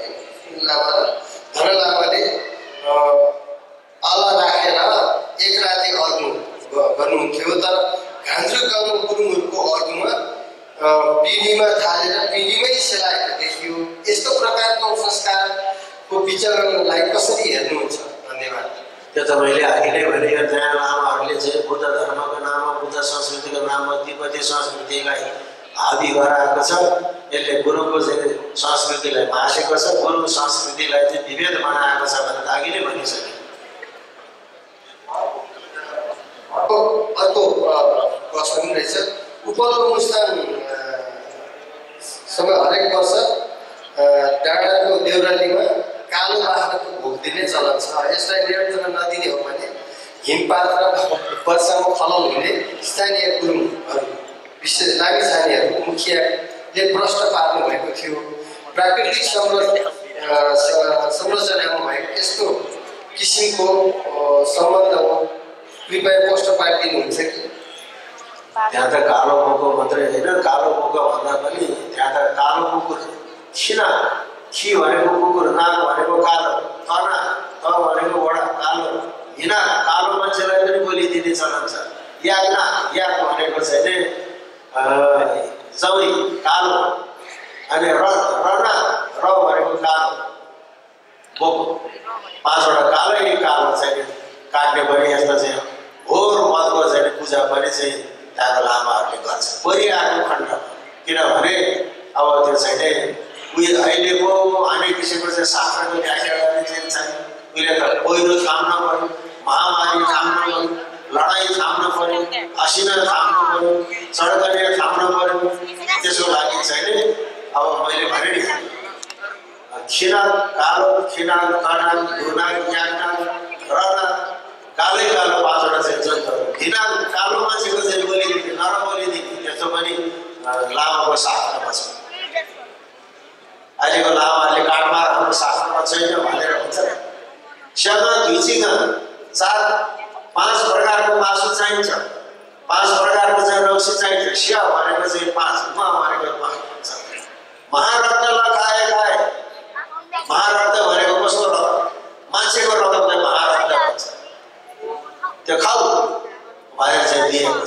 धन लामाले अल्लाह राखेर एक राति अर्घु गर्नुहुन्थ्यो। तर घान्चुक गाउँको गुरुङहरूको अर्घुमा पिँढीमा थालेर पिँढीमै सेलाएको देखियो। यस्तो प्रकारको संस्कारको विचरणलाई कसरी हेर्नुहुन्छ? धन्यवाद। त्यो त मैले अघि नै भने यो नयाँ लामाहरूले चाहिँ बुद्ध धर्मको नाममा बुद्ध संस्कृतिको नाममा तिब्बती संस्कृतिलाई हाबी गराएको छ। यसले गुरुको चाहिँ संस्कृतिलाई भाँसेको छ, गुरु संस्कृतिलाई चाहिँ विभेद बनाएको छ भनेर अघि नै भनिसकेँ। अर्को प्रश्न पनि रहेछ। उपल्लो मुस्ताङसँग हरेक वर्ष डाँडाको देउरालीमा कालो बाख्राको भोग दिने चलन छ। यसलाई नियन्त्रण नदिने हो भने हिमपात र वर्षामा खलल हुने स्थानीय गुरुङहरू विशेष लामी छानेहरू मुखियाले प्रश्न पार्नु भएको थियो। प्राकृतिक संरचनामा भएको यस्तो किसिमको सम्बन्ध हो, कृपया पोस्ट पारिदिनुहुन्छ कि? त्यहाँ त कालो बोको मात्रै होइन, कालो बोको भन्दा पनि त्यहाँ त कालो कुकुर, खी भनेको कुकुर, नाक भनेको कालो, तना त भनेको वडा कालो, हिना कालो मान्छेलाई पनि बोलिदिने चलन छ। याक भनेको चाहिँ चौरी कालो, अनि रना र भनेको कालो बोको, 5 वटा कालो चाहिँ काट्ने पनि यस्तो चाहिँ घोर मतको चाहिँ पूजा पनि चाहिँ त्यहाँको लामाहरूले गर्छ परिआएको खण्डमा। किनभने अब त्यो चाहिँ उयो अहिलेको अनेक किसिमको चाहिँ शास्त्रको व्याख्या गर्ने चाहिँ चाहिँ उहिले त पहिरो थाम्न पऱ्यो, महामारी थाम्न पऱ्यो, लडाइँ थाम्न पऱ्यो, असिना थाम्न पऱ्यो, सडकले थाम्न पऱ्यो। त्यसको लागि चाहिँ अब मैले भने नि खिना कालो, खिना काना, धुना, याक्ना, रना, कालै कालो 5 वटा चाहिँ जन्तुहरू। घिना कालो मान्छेको चाहिँ बोलिदिने, नरबोलिदिने, त्यस्तो पनि लामाको शास्त्रमा छ। अहिलेको लामाहरूले काठमार हाम्रो शास्त्रमा छैन भनेर भन्छ। स्यामा धुइचिन 4-5 प्रकारको मासु चाहिन्छ, 5 प्रकारको चाहिँ रौसी चाहिन्छ। स्या भनेको चाहिँ 5, म भनेको 5 हुन्छ। महारत्नलाई खाए महारत्न भनेको कस्तो रगत, मान्छेको रगतलाई महारत्न भन्छ। त्यो खाऊ भनेर चाहिँ दिएको छ।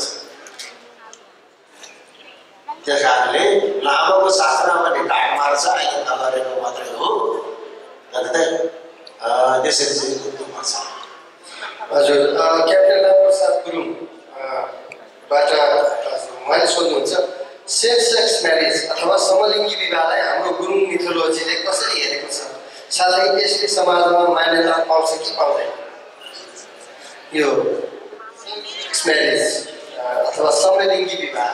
त्यस कारणले लामाको शास्त्रमा पनि काट मार्छ, अहिले नगरेको मात्रै हो। त्यसरी चाहिँ गर्नुपर्छ। हजुर, क्याप्टेन रामप्रसाद गुरुङबाट उहाँले सोध्नुहुन्छ, सेम सेक्स म्यारेज अथवा समलिङ्गी विवाहलाई हाम्रो गुरुङ मिथोलोजीले कसरी हेरेको छ? साथै यसले समाजमा मान्यता पाउँछ कि पाउँदैन? यो सेक्स म्यारेज अथवा समलिङ्गी विवाह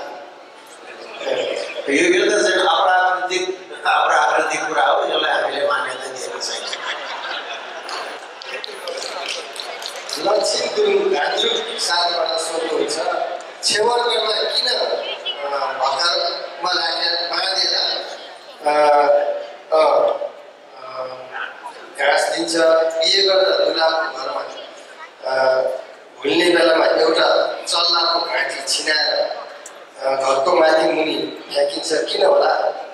यो त चाहिँ अपराकृतिक कुरा हो। यसलाई हामीले मान्यता दिएको छैन। लक्ष्मी गुरुङ घान्द्रुक साथबाट सोध्नुहुन्छ, छेवरगढमा किन भर्खरमा राखेर बाँधेर घाँस दिन्छ? बिहे गरेर दुलाको घरमा भुल्ने बेलामा एउटा चल्लाको घाँटी छिनाएर घरको माथि मुनि फ्याँकिन्छ, किन होला?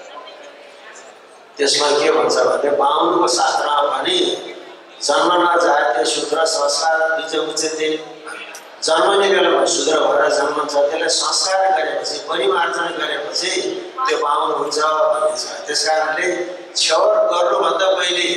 त्यसमा के भन्छ भने बाहुनको शास्त्रमा भने जन्मना जातीय शूद्र संस्कार बीज उच्चते, जन्मने बेलामा शूद्र भएर जन्मन्छ, त्यसलाई संस्कार गरेपछि परिमार्जन गरेपछि त्यो बाहुन हुन्छ भनिन्छ। त्यस कारणले छेवर गर्नुभन्दा पहिले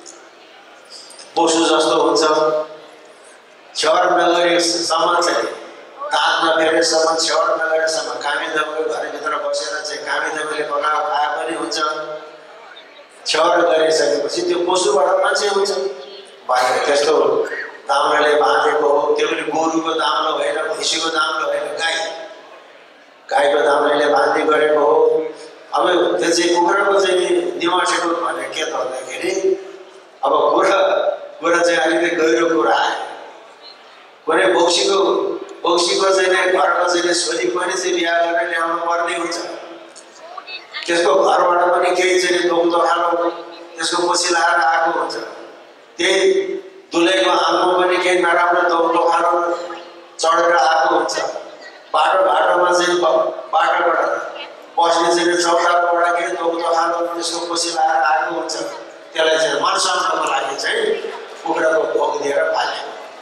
पशु जस्तो हुन्छ। छेवर नगरेसम्म चाहिँ दाँत नफेरेसम्म, छेवर नगरेसम्म कामी दबाईको घरभित्र बसेर चाहिँ कामी दबाईले पकाएको खाए पनि हुन्छ। छेवर गरिसकेपछि त्यो पशुबाट मान्छे हुन्छ भनेर त्यस्तो दाम्रोले बाँधेको हो। त्यो पनि गोरुको दाम्रो होइन, भैँसीको दाम्रो होइन, गाईको दाम्रोले बाँधी गरेको हो। अब त्यो चाहिँ कुखुराको चाहिँ निवासेको भने के त भन्दाखेरि अब कुरा चाहिँ अलिकति गहिरो कुरा आयो। कुनै बौसीको चाहिँ घरको चाहिँ छोरी पनि चाहिँ बिहा गरेर ल्याउनु पर्ने हुन्छ। त्यसको घरबाट पनि केही चाहिँ दोक्दो खालो त्यसको पछि लाएर आएको हुन्छ। त्यही दुलैको आमा पनि केही नराम्रो दोक्दो खालो चढेर आएको हुन्छ। बाटोमा चाहिँ बाटोबाट बस्ने चाहिँ चौतारोबाट केही दोक्दो खालो त्यसको पछि लाएर आएको हुन्छ। त्यसलाई चाहिँ मनसाउनको लागि चाहिँ कुखुराको भोग दिएर फाल्यो।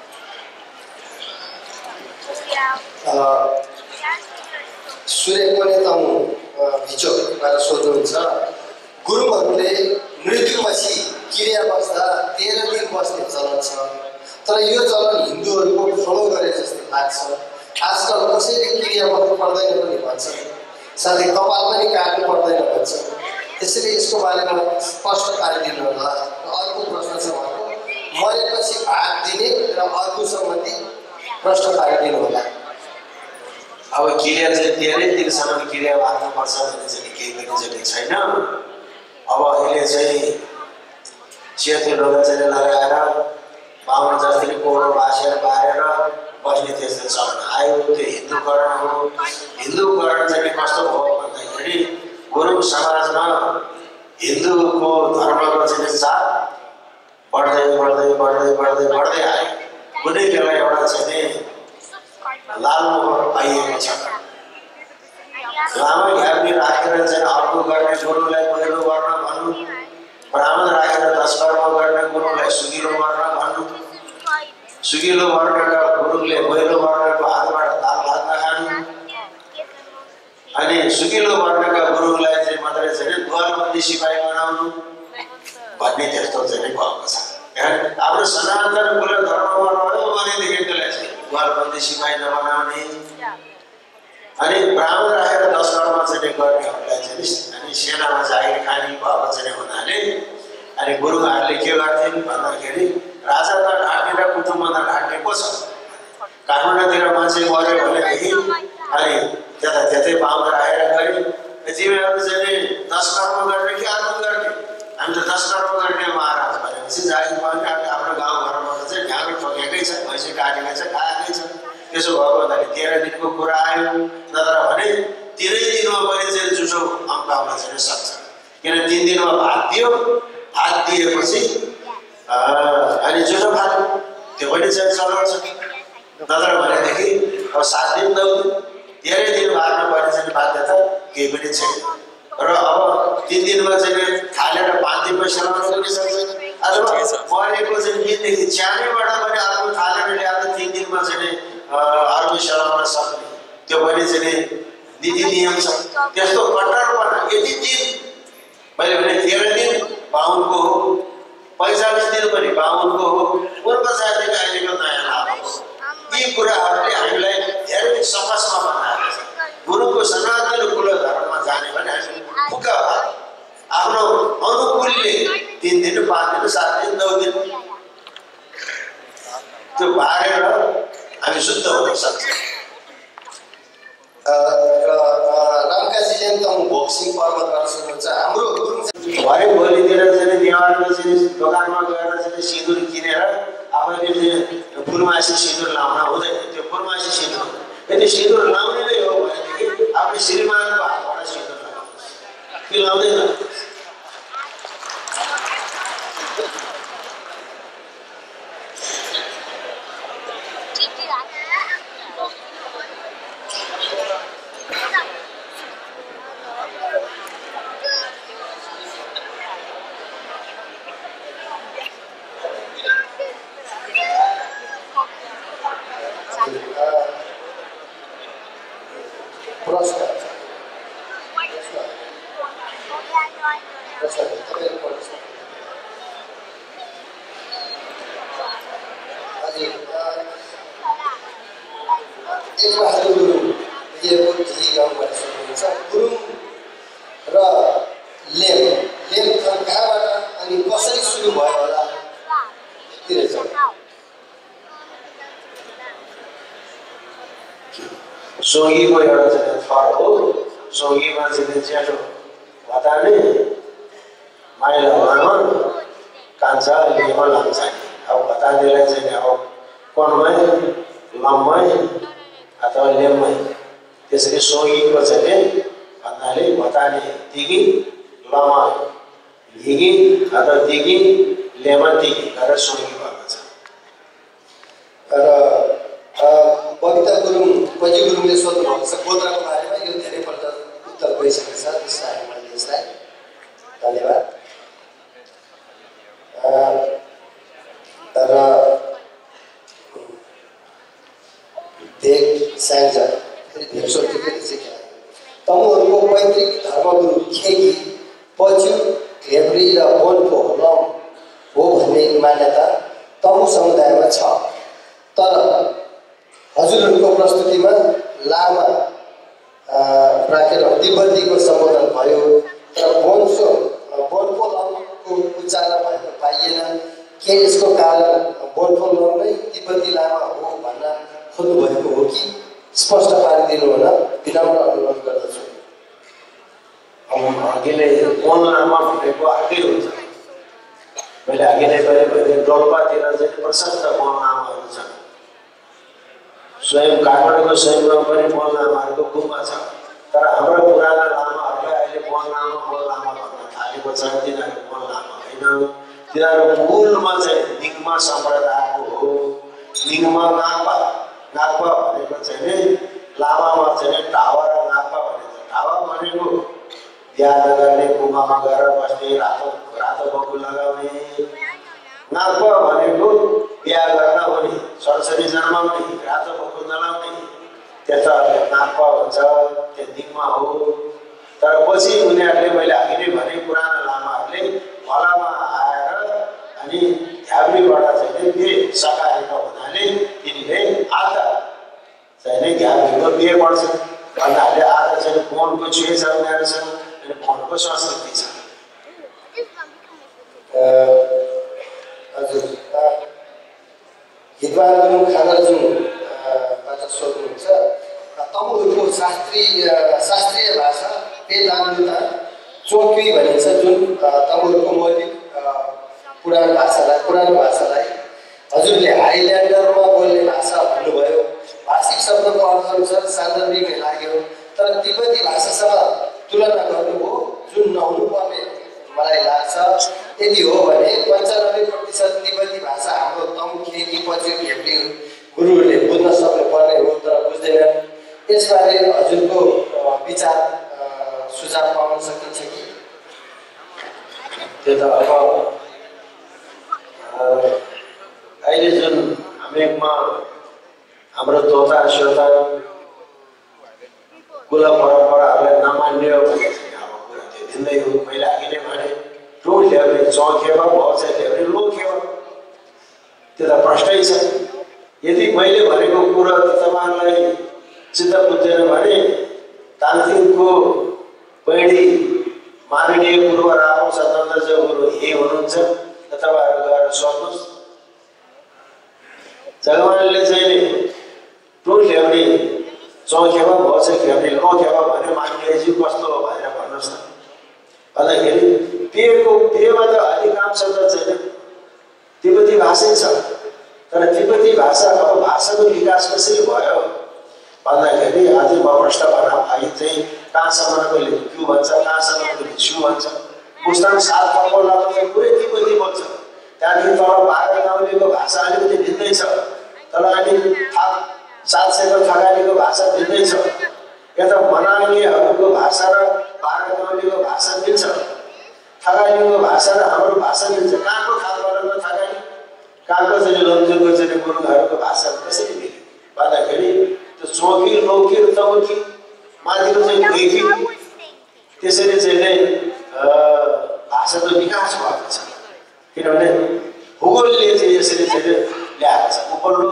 सूर्यमणि तामाङ भिचोकबाट सोध्नुहुन्छ, गुरुङहरूले मृत्युपछि क्रिया बस्दा 13 दिन बस्ने चलन छ, तर यो चलन हिन्दूहरूको फलो गरे जस्तो लाग्छ। आजकल कसैले क्रिया बस्नु पर्दैन पनि भन्छ, साथै कपाल पनि काट्नु पर्दैन भन्छ। त्यसैले यसको बारेमा स्पष्ट पारिदिनु होला। अर्को प्रश्न छ उहाँको, मरेपछि भाग दिने र अर्को सम्बन्धी प्रश्न पारिदिनु होला। अब क्रिया चाहिँ धेरै दिनसम्म क्रिया लाग्नुपर्छ भन्ने चाहिँ केही पनि चाहिँ छैन। अब अहिले चाहिँ सेतो ढोका चाहिँ लगाएर बाहुन जस्तै कोरो बासेर बारेर बस्ने त्यस्तो चलन आयो। त्यो हिन्दूकरण हो। हिन्दूकरण चाहिँ कस्तो हो भन्दाखेरि गुरुङ समाजमा हिन्दूको धर्मको चाहिँ चाप बढ्दै बढ्दै बढ्दै बढ्दै बढ्दै आयो। कुनै बेला एउटा चाहिँ लालमोहर पाइएको छ। लामा घ्याप्ने राखेर चाहिँ अर्को गर्ने गुरुलाई पहिलो गर्न भन्नु, ब्राह्मण राखेर 10 कर्म गर्ने गुरुलाई सुगिलो गर्न भन्नु, सुगिलो वर्णका गुरुले पहिलो वर्णको हातबाट दाल भात नखानु, अनि सुगिलो वर्णका गुरुलाई चाहिँ मात्रै चाहिँ द्वारबन्दी सिपाही बनाउनु भन्ने त्यस्तो चाहिँ भएको छ। हाम्रो सनातन कुल धर्ममा रह्यो भनेदेखिलाई चाहिँ द्वारबन्दी सिपाही नबनाउने, अनि ब्राह्मण राखेर 10 कर्म चाहिँ गर्नेहरूलाई चाहिँ अनि सेनामा जागिर खाने भएको चाहिँ हुनाले अनि गुरुहरूले के गर्थे भन्दाखेरि राजामा ढाट्ने र कुटुम्बमा ढाट्ने को छ। काठमाडौँतिर मान्छे मऱ्यो भनेदेखि अनि त्यतै बाहुन राखेर गऱ्यो। तिमीहरू चाहिँ 10 कर्म गर्ने कि अर्को गर्ने? हामी त 10 कर्म गर्ने महाराज भनेपछि जागिर पाउने आफ्नो गाउँघरबाट चाहिँ ढ्याङ्गो ठोकेकै छ, भैँसी काटेकै छ, खाएकै छ। त्यसो भएको भन्दाखेरि 13 दिनको कुरा आयो। नत्र भने 3 दिनमा पनि चाहिँ जुठो अङ्क आउन चाहिँ सक्छ। किन 3 दिनमा भात दियो, भात दिएपछि अनि जुठो भात त्यो पनि चाहिँ चलाउँछ। नत्र भनेदेखि अब 7 दिन 9 दिन 13 दिन बार्न पर्ने चाहिँ बाध्यता केही पनि छैन। र अब 3 दिनमा चाहिँ थालेर 5 दिनमा सेलाउन पनि सक्छ। अथवा मरेको चाहिँ दिनदेखि च्यानैबाट पनि अर्को थालेर ल्याएर 3 दिनमा चाहिँ अर्को सेलाउन सक्ने त्यो पनि चाहिँ नीति नियम छ। त्यस्तो कट्टरपना यति दिन मैले भने 13 दिन बाहुनको हो, 45 दिन पनि बाहुनको हो, पूर्व जातिको अहिलेको नयाँ लाभ हो। यी कुराहरूले हामीलाई धेरै समस्यामा बनाएको छ। गुरुको सनातन कुल धर्ममा जाने भने हामी फुक्का आफ्नो अनुकूलले 3 दिन 5 दिन 7 दिन 9 दिन त्यो बारेर हामी शुद्ध हुन सक्छौँ। रामकाजीले त भोक्सिङ पर्व गर्न सक्नुहुन्छ। हाम्रो भरे भोलितिर चाहिँ नेवारको चाहिँ दोकानमा गएर चाहिँ सिन्दुर किनेर आफैले चाहिँ फुलमासी सिन्दुर लाउन हुँदैन। त्यो फुलमासी सिन्दुर यदि सिन्दुर लाउने नै हो भनेदेखि आफ्नो श्रीमानको हातबाट सिन्दुर लगाउनुहोस्। त्यो लाउँदैन। सोंगीको एउटा चाहिँ थर हो। सोंगीमा चाहिँ जेठो भताले माइला भरमा कान्छा लेमा लान्छ। अब भतालेलाई चाहिँ अब कोनमै लम्मै अथवा लेममै त्यसरी सोंगीको चाहिँ भन्नाले भताले दिगी लमा हिगी अथवा दिगी लेमा दिगी गरेर सोंगी भएको छ। बबिता गुरुङ पजी गुरुङले सोध्नुभएको छ गोत्राको बारेमा। यो धेरैपल्ट उत्तर गइसकेको छ, त्यसलाई मैले यसलाई धन्यवाद। र देख स्याङ्जा फेरि धेर सोध्थ्यो कि चाहिँ तमुहरूको पैतृक धर्मगुरु खेकी पच्यु घेब्री र बोन्पो लम हो भन्ने मान्यता तमु समुदायमा छ। तर हजुरहरूको प्रस्तुतिमा लामा राखेर तिब्बतीको सम्बोधन भयो, तर बोन्पो लमको उच्चारण भएको पाइएन। के यसको कारण बोन्पो लम नै तिब्बती लामा हो भन्न खोज्नुभएको हो कि स्पष्ट पारिदिनु होला विनम्र अनुरोध गर्दछु। अघिले मोहन लामा भनेको अर्कै हुन्छ। मैले अघि नै भने डोल्पातिर चाहिँ प्रशस्त मोहन लामाहरू छन्। स्वयं काठमाडौँको स्वयंमा पनि मोहन लामाहरूको गुम्बा छ। तर हाम्रो पुराना लामाहरूलाई अहिले मोहन लामा भन्न थालेको छ। तिनीहरू मोहन लामा होइन, तिनीहरू मूलमा चाहिँ निगमा सम्प्रदायको हो। निगमा नागपा भनेको चाहिँ नि लामामा चाहिँ ढावा र नागपा भनिन्छ। ढावा भनेको बिहा नगर्ने, गुम्बामा गएर बस्ने, रातो बक्खु लगाउने। नागपा भनेको बिहा गर्न हुने, सरस्वती जन्माउने, रातो बक्खु नलाउने, त्यसलाई नागपा भन्छ। त्यो दिनमा हो। तर पछि उनीहरूले मैले अघि नै भने पुराना लामाहरूले भलामा आएर अनि झ्याब्रीबाट चाहिँ बिहे सकाएको हुनाले तिनीले आधा चाहिँ झ्याब्रीको बिहे गर्छ भन्नाले आधा चाहिँ फोनको छुए छ उनीहरूसँग अनि फोनको संस्कृति छ। हजुर हितवान खानजुङबाट सोध्नुहुन्छ तमुहरूको शास्त्रीय भाषा वेदान्ता चोक्वी भनिन्छ जुन तमुहरूको मौलिक पुरानो भाषालाई हजुरले हाइल्यान्डरमा बोल्ने भाषा भन्नुभयो। भाषिक शब्दको अर्थ अनुसार सान्दर्भिक लाग्यो, तर तिब्बती भाषासँग तुलना गर्नुभयो जुन नहुनुपर्ने मलाई लाग्छ। यदि हो भने 95% तिब्बती भाषा हाम्रो तमु खेकी पछि भेट्ने गुरुहरूले बुझ्न सक्नुपर्ने हो, तर बुझ्दैनन्। यसबारे हजुरको विचार सुझाव पाउन सकिन्छ कि? त्यो त अब अहिले जुन हामीमा हाम्रो तोता स्योता कुल परम्पराहरूलाई नमान्ने हो भने चाहिँ अब कुरा त्यो भिन्दै हो। मैले अघि नै भने टु ल्याउने चौखेवा भाउ चाहिँ ल्याउने लोखेवा, त्यो त प्रष्टै छ। यदि मैले भनेको कुरा तपाईँहरूलाई चित्त बुझ्दैन भने तान्त्रिकको पहिली माननीय पूर्व राम सदनन्द गुरु हे हुनुहुन्छ, तपाईँहरू गएर सोध्नुहोस्। जगमानले चाहिँ टु ल्याउने चौखेवा भाउ चाहिँ ल्याउने लोखेवा भने माननीयजी कस्तो हो भनेर भन्नुहोस् न। भन्दाखेरि पेमा त अधिकांश त चाहिँ तिब्बती भाषै छ। तर तिब्बती भाषा अब भाषाको विकास कसरी भयो भन्दाखेरि अझै म प्रश्न भनौँ। अहिले चाहिँ कहाँसम्मको क्यु भन्छ, कहाँसम्मको छु भन्छ। मुस्ताङ 7 कपोलाको चाहिँ पुरै तिब्बती बोल्छ। त्यहाँदेखि तल 12 गाउँलेको भाषा अलिकति भिन्दै छ। तर अनि 700को थकालीको भाषा भिन्दै छ। यता मनाङेहरूको भाषा र 12 गाउँलेको भाषा मिल्छ। थकालीको भाषा र हाम्रो भाषा मिल्छ। कहाँको खालको थकाली, कहाँको चाहिँ लमजुङको चाहिँ गुरुङहरूको भाषा कसरी मिल्यो भन्दाखेरि त्यो चौकी लौकी र तौकी माथिको चाहिँ भेकी, त्यसरी चाहिँ नै भाषाको विकास भएको छ। किनभने भूगोलले चाहिँ यसरी चाहिँ ल्याएको छ। उपल्लो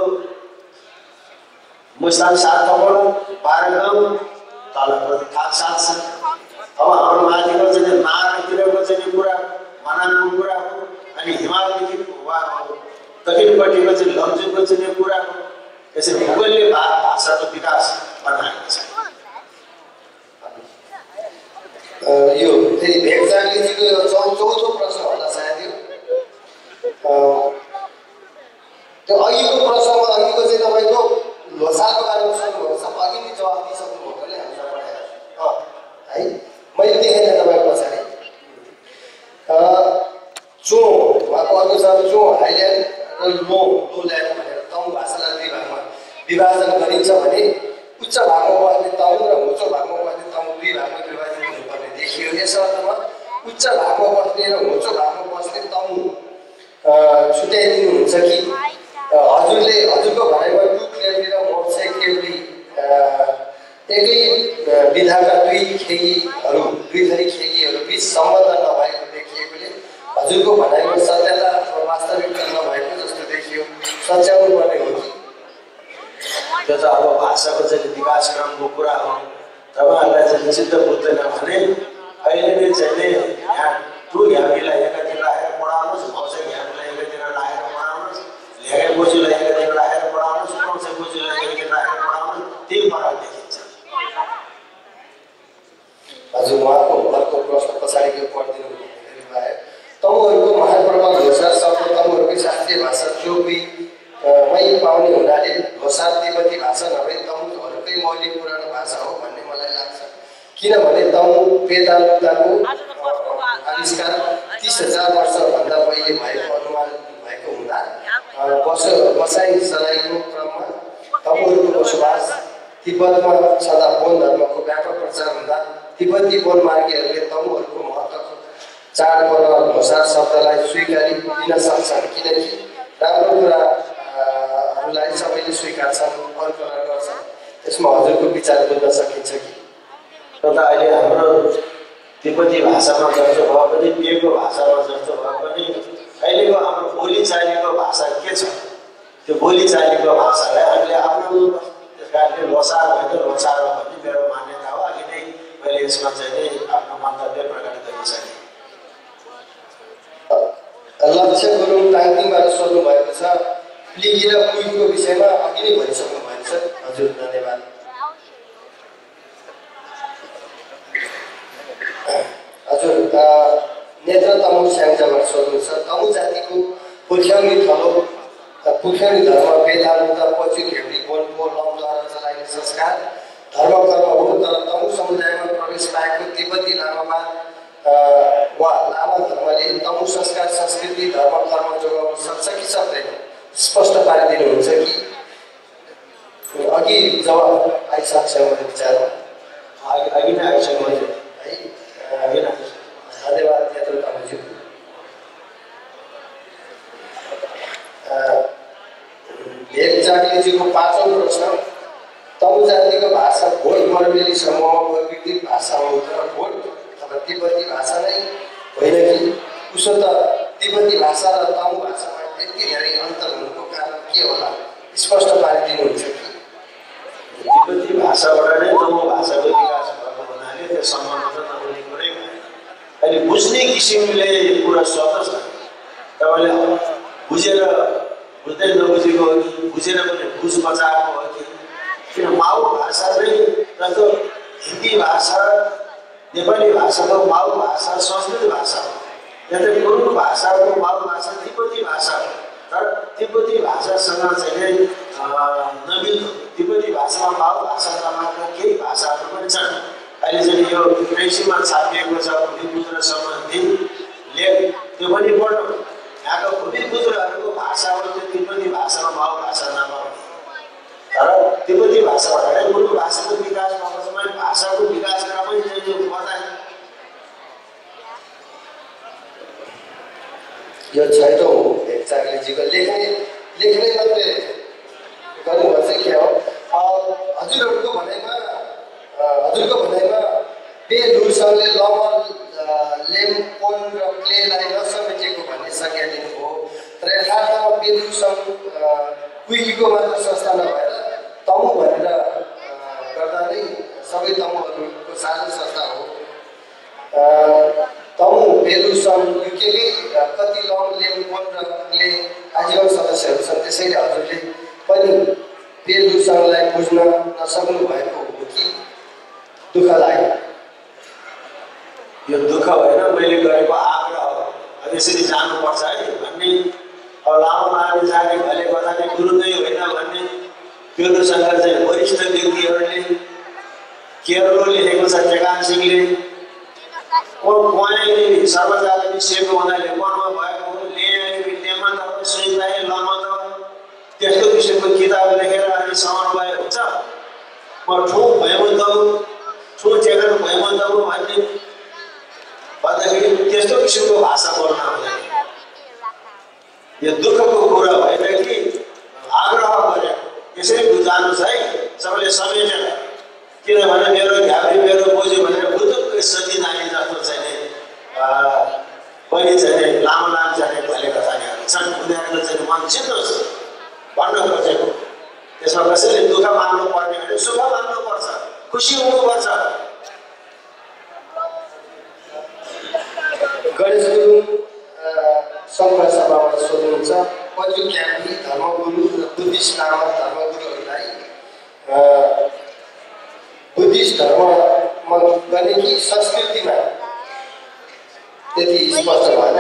मुस्ताङ 7 कपोल 12 गाउँ, तलको 7 छ। अब हाम्रो माथिको चाहिँ नागतिरको चाहिँ कुरा मनाङको कुरा हो, अनि हिमालदेखि दक्षिणपट्टिको चाहिँ लमजुङको चाहिँ कुरा हो। यसरी भूगोलले भाषाको विकास बनाएको छ। यो फेरि भेगजागलीजीको चौथो प्रश्न होला सायद यो। त्यो अघिको प्रश्नमा अघिको चाहिँ तपाईँको लोसारको बारेमा सोध्नुभएको छ, अघि नै जवाफ दिइसक्नु भएकोले हामीलाई पठाएको है। मैले देखेँ तपाईँको पछाडि चो उहाँको अर्को छ चो हाइल्यान्ड र लोल्यान्ड भनेर तमु भाषालाई 2 भागमा विभाजन गरिन्छ भने उच्च भागमा बस्ने तमु र होचो भागमा बस्ने तमु 2 भागमा विभाजित हुनुपर्ने देखियो। यस अर्थमा उच्च भागमा बस्ने र होचो भागमा बस्ने तमु छुट्याइदिनुहुन्छ कि? हजुरको भनाइमा 2 क्लेब्ली र मोर्से क्लेब्ली एकै विधाका 2 थरी खेगीहरू बिच सम्बन्ध नभएको देखिएकोले हजुरको भनाइमा सत्यता अथवा वास्तविकता नभएको जस्तो देखियो। सच्याउनु पर्ने हो कि? त्यो त अब भाषाको चाहिँ विकास क्रमको कुरा हो। तपाईँहरूलाई चाहिँ चित्त बुझ्दैन भने अहिले नै चाहिँ नै यहाँ टु घ्यामीलाई एकातिर राखेर पढाउनुहोस्, भौसे घ्यामीलाई एकातिर राखेर पढाउनुहोस्, ल्यागे बोजूलाई एकातिर राखेर पढाउनुहोस्, पौसे बोजूलाई भनेकै मौलिक पुरानो भाषा हो भन्ने मलाई लाग्छ। किनभने तमु वेदान्तको आविष्कार 30,000 वर्षभन्दा पहिले भएको अनुमान भएको हुँदा बसाइ सराईको क्रममा तमुहरूको बसोबास तिब्बतमा छँदा बौद्ध धर्मको व्यापक प्रचार हुँदा तिब्बती वन मार्गीहरूले तमुहरूको महत्त्वको चाडपर्व लोसार शब्दलाई स्वीकारी दिन सक्छन्, किनकि राम्रो कुराहरूलाई सबैले स्वीकार्छन्, अनुकरण गर्छन्। त्यसमा हजुरको विचार बुझ्न सकिन्छ कि? र त अहिले हाम्रो तिब्बती भाषामा जस्तो भए पनि पेको भाषामा जस्तो भए पनि अहिलेको हाम्रो बोलीचालीको भाषा के छ? त्यो बोलीचालीको भाषालाई हामीले आफ्नो त्यस कारणले लोसार भयो लोसार हो भन्ने मेरो मान्यता हो। अघि नै मैले यसमा चाहिँ आफ्नो मन्तव्य प्रकट गरिसकेँ। लक्ष्य गुरुङ टाङ्कीबाट सोध्नु भएको छ, प्लिगी र कुइको विषयमा अघि नै भनिसक्नु भएको छ। हजुर धन्यवाद। हजुर नेत्र तमु स्याङ्जाबाट सोध्नु छ, तमु जातिको पुर्ख्यौली थलो पुर्ख्यौली धर्म वेदान्त पछि घेउरी बोलको लमद्वारा चलाइने संस्कार धर्म कर्म हो। तर तमु समुदायमा प्रवेश पाएको तिब्बती लामाबाद वा लामा धर्मले तमु संस्कार संस्कृति धर्म कर्म जोगाउन सक्छ कि सक्दैन? स्पष्ट पारिदिनुहुन्छ कि? अघि जवाब आइसक्छ मेरो विचारमा। अघि नै आइसक्यो है। धन्यवाद नेत्र तमुज्यू। भेग जागलेजीको 5औं प्रश्न, तमु जातिको भाषा भोट मर्मेली समूहमा वर्गीकृत भाषा हो तर भोट अथवा तिब्बती भाषा नै होइन कि? उसो त तिब्बती भाषा र तमु भाषामा यति धेरै अन्तर हुनुको कारण के होला? स्पष्ट पारिदिनुहुन्छ कि? तिब्बती भाषाबाट नै तमु भाषाको विकास भएको हुनाले त्यो सम्बन्ध त नहुने कुरै भएन। अहिले बुझ्ने किसिमले कुरा सहज छ। तपाईँले बुझेर बुझ्दै नबुझेको हो कि बुझेर पनि बुझ बचाएको हो कि? किन माउ भाषा चाहिँ जस्तो हिन्दी भाषा नेपाली भाषाको माउ भाषा संस्कृत भाषा हो। यहाँ त गुरुङ भाषाको माउ भाषा तिब्बती भाषा हो। तर तिब्बती भाषासँग चाहिँ नमिल्दो तिब्बती भाषामा माउ भाषा नभएका केही भाषाहरू पनि छन्। अहिले चाहिँ यो कृषिमा छापिएको छ भूमिपुत्र सम्बन्धी लेख, त्यो पनि पढ्नु। यहाँको भूमिपुत्रहरूको भाषा हो त्यो तिब्बती भाषामा माउ भाषा नपाउने। तर तिब्बती भाषाबाट नै गुरुङ भाषाको विकास भएको छ। मैले भाषाको विकास क्रमै चाहिँ बताएँ। यो 6औं भेग जागलेजीको लेख्ने मात्रै गर्नुभएको चाहिँ के हो? हजुरको भनाइमा पे लुसङले लमल लेमपोन र प्लेलाई नसमेटेको भन्ने संज्ञा दिनुभयो। तर यथार्थमा पे लुसङ कुइकीको मात्र संस्था नभएर तमु भनेर गर्दा नै सबै तमुहरूको साझा संस्था हो। तमु बेलुसङ युकेकै कति लङ लेमपोन र प्ले आजीवन सदस्यहरू छन्। त्यसैले हजुरले पनि बेलुसङलाई बुझ्न नसक्नु भएको हो कि दुःख लाग्यो? यो दुःख होइन, मैले गरेको आग्रह हो। यसरी जानुपर्छ है भन्ने। अब लामो मार्गी जाने भले बताने गुरु नै होइन भन्ने बेलुसँग चाहिँ वरिष्ठ व्यक्तिहरूले केरलो लेखेको छ। टेकान सिंहले उहाँले सर्वजातिक सेवा हुनाले वनमा भएको लेमा त सुइदाए लमा त त्यस्तो किसिमको किताब लेखेर अनि समन्वय हुन्छ। म ठु भयमन्तौ ठु टेकान भयमन्तौ भन्दाखेरि त्यस्तो किसिमको भाषा बोल्न हुँदैन। यो दुःखको कुरा होइन कि आग्रह गरे यसरी बुझाउनुहोस् है सबैले समेटेर। किनभने मेरो घाब्री मेरो बोजू भनेर बुझुक्कै सती नानी जस्तो चाहिँ पनि चाहिँ लामो जाने भलेका जानेहरू छन्। उनीहरूको चाहिँ मन चित्त भन्न खोजेको। त्यसमा कसैले दुःख मान्नु पर्ने भने सुख मान्नुपर्छ, खुसी हुनुपर्छ। गणेश गुरुङ सङ्घ सभाबाट सोध्नुहुन्छ, पजु क्याम्पी धर्मगुरु र बुद्धिस्ट लामा धर्मगुरुहरूलाई बुद्धिस्ट धर्ममा गर्ने कि संस्कृतिमा? त्यति स्पष्ट भएन।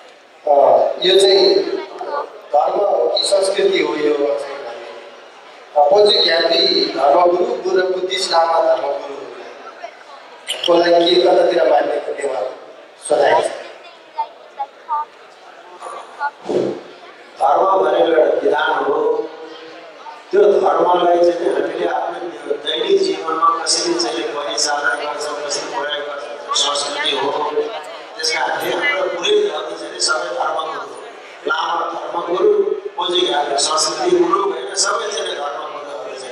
यो चाहिँ धर्म हो कि संस्कृति हो? यो पछि ज्ञानी धर्मगुरु गुरु बुद्धिस्ट लामा धर्मगुरुको लागि के कतातिर मान्यको नेवार सोधाइन्छ। धर्म भनेको एउटा विधान हो। त्यो धर्मलाई चाहिँ हामीले आफ्नो दैनिक जीवनमा कसरी चाहिँ परिचालना गर्छौँ, कसरी प्रयोग गर्छौँ, संस्कृति हो। त्यसका हामीले हाम्रो पुरै धर्म चाहिँ सबै धर्मगुरु, लामा धर्मगुरु, पछि ज्ञानी संस्कृति गुरु होइन, सबै चाहिँ धर्मगुरुहरू चाहिँ।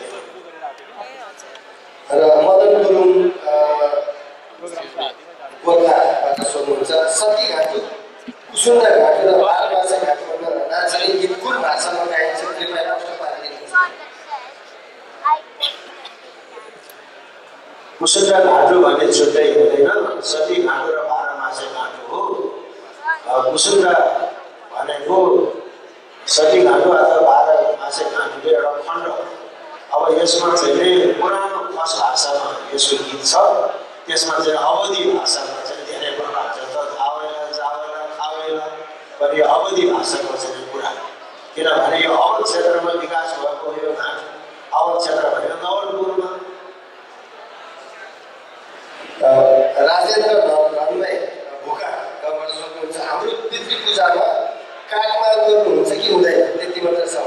र मदन गुरुङ गोर्खाबाट सोध्नुहुन्छ, सती घाटु, कुसुन्डा घाटु र बाह्रमासा घाटुमा नाच्ने गीत कुन भाषामा गाइन्छ, कृपया प्रश्न पारिदिनुहोस्। कुसुन्डा घाटु भन्ने छुट्टै हुँदैन, सती घाटु र बाह्रमासे घाटु हो। कुसुन्डा भनेको सती घाटु अथवा बाह्रमासे घाटुको एउटा खण्ड। अब यसमा चाहिँ पुरानो खस भाषामा यसको गीत छ, त्यसमा चाहिँ अवधि भाषामा चाहिँ धेरै प्रभाव छ। आवेला जावेला खावेला पनि अवधि भाषाको चाहिँ कुरा, किनभने यो अवध क्षेत्रमा विकास भएको यो घाट, अवध क्षेत्र भनेको नवलपुरमा। राजेन्द्र धनमै भुका गाउँबाट सोध्नुहुन्छ, हाम्रो पितृ पूजामा काठमार गर्नुहुन्छ कि हुँदैन, त्यति मात्र छ।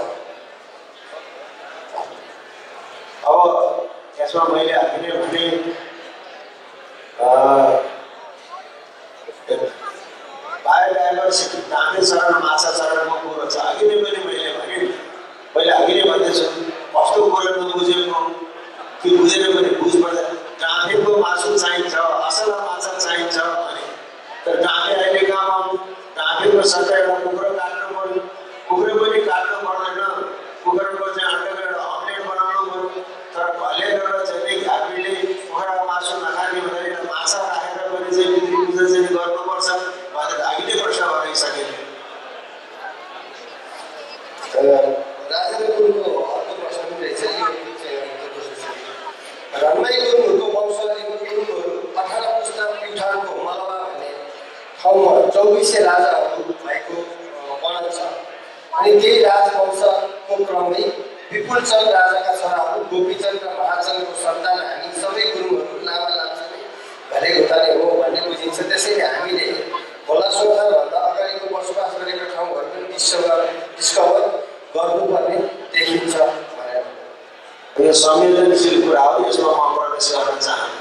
अब यसमा मैले हामीले भने बायोडाइभर्सिटी धाने चरण माछा चरणको कुरो छ। अघि नै पनि मैले भने, मैले अघि नै भन्दैछु, कस्तो कुरो नबुझेको कि बुझेर पनि बुझ्नुपर्छ। डाँफेको मासु चाहिन्छ, असल माछा चाहिन्छ भने तर डाँफे अहिले कहाँ पाउनु? डाँफेको सट्टा एउटा कुखुरा काट्नु पर्यो, कुखुरा पनि काट्नु पर्दैन, कुखुराको चाहिँ अन्डको एउटा अम्लेट बनाउनु पर्यो। तर घलेर चाहिँ घापीले कुखुराको मासु नखाने हुँदैन, माछा राखेर पनि चाहिँ पितृ पूजा चाहिँ गर्नुपर्छ भनेर अघि नै प्रश्न बनाइसकेको। राजेन्द्र गुरुङको अर्को प्रश्न पनि रहेछ, रन्माई गुरुङहरूको वंशावलीको गुरुङहरू 18 पुस्ता प्युठानको मलबा भन्ने ठाउँमा 2400 राजाहरू भएको वर्णन छ। अनि त्यही राजवंशको क्रममै विपुलचन्द राजाका छोराहरू गोपीचन्द र महाचन्दको सन्तान हामी सबै गुरुङहरू लामा लाम्चामै घरेको ताने हो भन्ने बुझिन्छ। त्यसैले हामीले भोला सोथरभन्दा अगाडिको बसोबास गरेका ठाउँहरू पनि डिस्कभर गर्नुपर्ने देखिन्छ भनेर। यो संवेदनशील कुरा हो, यसमा म प्रवेश गर्न चाहन्छु।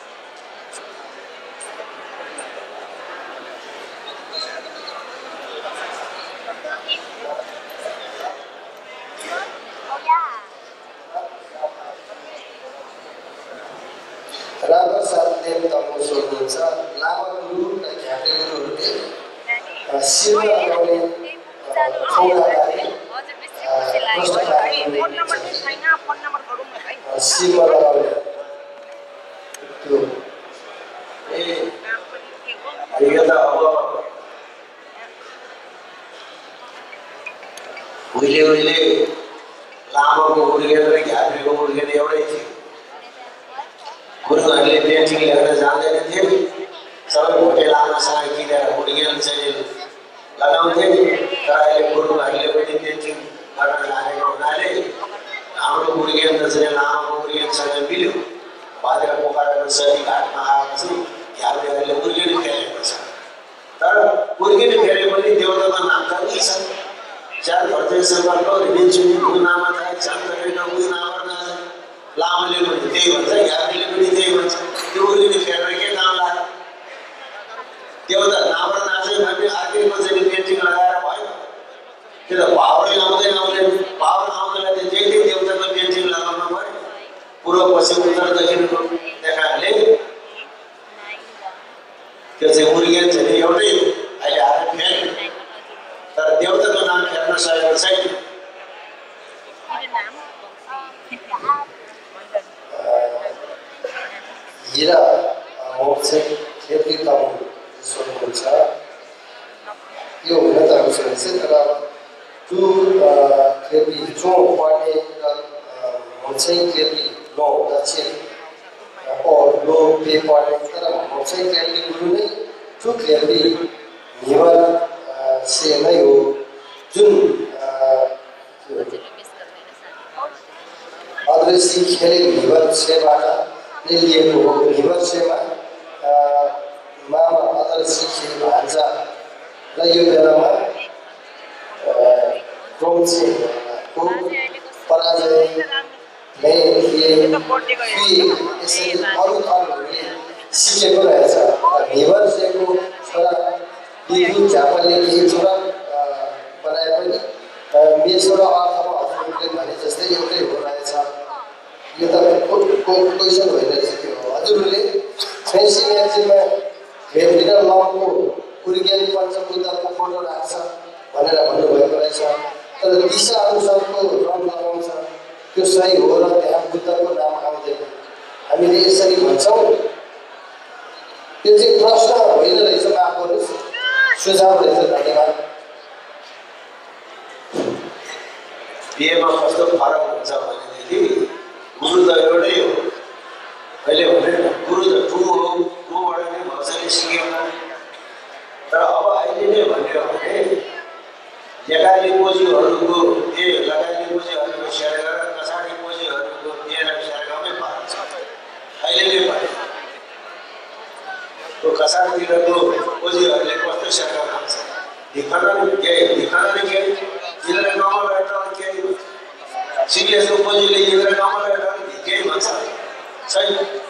रामप्रसाद देवतमु सोध्नुहुन्छ, लामा गुरु र घ्याटे गुरुहरूले शिरमा लगाउने खौराबारे शिरमा लगाउने त्यो यो त अब उहिले लामाको उर्गेन र घ्याप्रेको उर्गेन एउटै थियो। गुरुहरूले पेन्टिङ लेख्न जान्दैन थिए, सबै भोटे लामासँग किनेर उर्गेन चाहिँ लगाउँथे। तर अहिले गुरुहरूले पनि पेन्टिङ गर्न जानेको हुनाले हाम्रो उर्गेन त चाहिँ लामाको उर्गेनसँग मिल्यो भनेर पोखराको सही घाटमा आएपछि घ्याप्रेहरूले उर्गेन फेरेको छ। तर उर्गेन फेरे पनि देउताको नाम त उही छ। चार प्रत्यक्षबाट रिलिन्छु गुरुनामा थाहा चान्तरेका गुरुनामा नाम लामाले पनि त्यही भन्छ, घ्याप्रेले पनि त्यही भन्छ। त्यो उर्गेन फेरेर के नाम लाग्यो? देउता नाम नाचे भने अर्कैको चाहिँ पेन्टिङ लगाएर भयो। त्यो त पावरै आउँदैन, पावर आउँदैन, त्यही देउताको पेन्टिङ लगाउनु पर्यो। पूर्व पश्चिम उत्तर दक्षिणको देखाले त्यो चाहिँ उर्गेन चाहिँ एउटै अहिले आएर फेर, तर देउताको नाम फेर्न सकेको छैन। हिरा मोक्ष खेती तमु सोध्नुहुन्छ, यो हुन त आउँछ तर टु खेती चो पढ्ने र मोक्ष खेती लो दक्षिण और लो पे पढ्ने, तर मोक्ष खेती गुरु नै टु खेती निवल से नै हो जुन अदृश्य खेले हिमर्सेबाट नै लिएको हो। हिमर्सेमा मामा अदृश्य खेल भान्जा र यो बेलामा क्रोमसेनको पराजय नै यसरी अरू थरहरूले सिकेको रहेछ। हिमर्सेको छोरा विद्युत झापाले केही छोरा बनाए पनि मेसो र अर्थमा हजुरहरूले भने जस्तै एउटै हो रहेछ। यो त क्वेसन होइन रहेछ त्यो हो। हजुरहरूले फ्यान्सी म्यागजिनमा भेटबिना लङको कुर्गेली पञ्चबुद्धको फोटो राख्छ भनेर भन्नुभएको रहेछ। तर दिशा अनुसारको रङ लगाउँछ, त्यो सही हो र त्यहाँ बुद्धको नाम आउँदैन। हामीले यसरी भन्छौँ, त्यो चाहिँ प्रश्न होइन रहेछ, माफ गर्नुहोस्, सुझाव रहेछ। धन्यवाद। बिहेमा कस्तो फरक हुन्छ भनेदेखि गुरु त एउटै हो। अहिले भने गुरु त टु हो, टुबाट नै भजनले सिकेको। तर अब अहिले नै भन्यो भने लगानी पुँजीहरूको लगानी पुँजीहरूको सेयर गरेर पछाडि पुँजीहरूको दिएर सेयर गर्नै पर्छ। अहिले नै भन्यो त्यो कसारतिरको पुँजीहरूले कस्तो सेयर गर्छ, दिखाना के इधर नॉर्मल रहता है क्या सीरियस को पोजी ले इधर नॉर्मल रहता है क्या भन्छ सही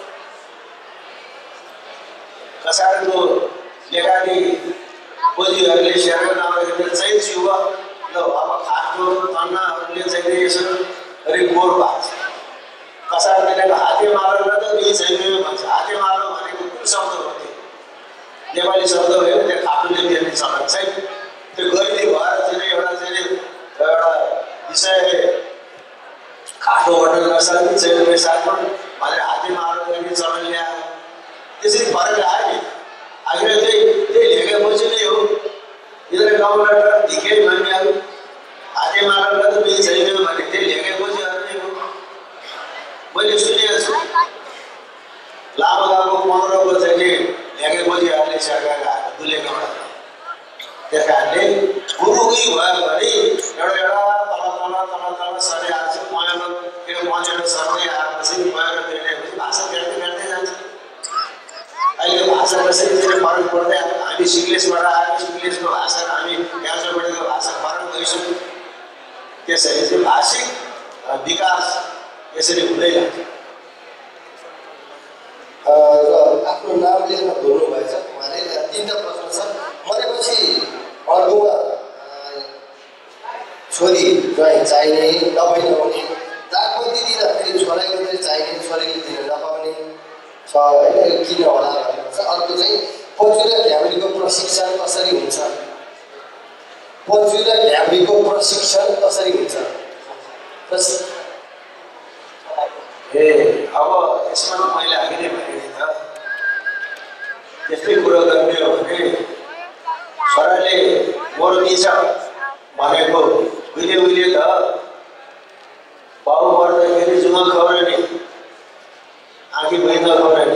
कसार को लगानी पोजीहरूले सेयर गर्न आउँदाखेरि चाहिँ जुवा ल अब खासको तन्नाहरूले चाहिँ यसो अरे गोर भाछ कसार दिनेको हाते मारो न त नि चाहिँ भन्छ। हाते मारो भनेको कुन शब्द हो? नेपाली शब्द हो। त्यो खापुले दिने शब्द चाहिँ त्यो गैली भएर चाहिँ एउटा विषय खाटो होटल नसक्ने चाहिँ साथमा भनेर हाते मारो गर्ने चलन ल्यायो। त्यसरी फरक आयो नि। आखिर चाहिँ त्यही लेखेपछि नै हो। इधर गाउँबाट दिखे भन्ने अब हाते मारो त बिच छैन भने त्यही लेखेपछि नै हो। मैले सुनेको छु लामो गाउँको 15 को चाहिँ लेखेपछिहरूले सरकार दुलेको त्यस कारणले गुरुकै भयो भने एउटा सर्दै आएको छ। पहिलो पञ्चेलो सर्दै आएपछि पहिलो बेर्नेपछि भाषा बेर्दै जान्छ। अहिले भाषा कसरी चाहिँ फरक पर्दै हामी सिङ्ग्लिसबाट आएको, सिङ्ग्लिसको भाषा र हामी याजोपढेको भाषा फरक भइसक्यो। त्यसरी चाहिँ भाषिक विकास यसरी हुँदै जान्छ। र आफ्नो नाम लेख्न भुल्नु भएछ उहाँले। 3टा प्रश्न छ। मरेपछि अर्कोमा छोरी ज्वाइँ चाहिने दबाई नहुने, दागबत्ती दिँदाखेरि छोराको चाहिँ चाहिने छोरीले दिन नपाउने छ होइन, यो किन होला भन्ने छ। अर्को चाहिँ पजु र घ्याउरीको प्रशिक्षण कसरी हुन्छ? पजु र घ्याउरीको प्रशिक्षण कसरी हुन्छ? अब यसमा मैले अघि नै भने नि त त्यस्तै कुरो गर्ने हो भने छोराले मोर्मी छ भनेको उहिले त बाउ मर्दाखेरि जुमा खौरनी आँखी भइद खौरनी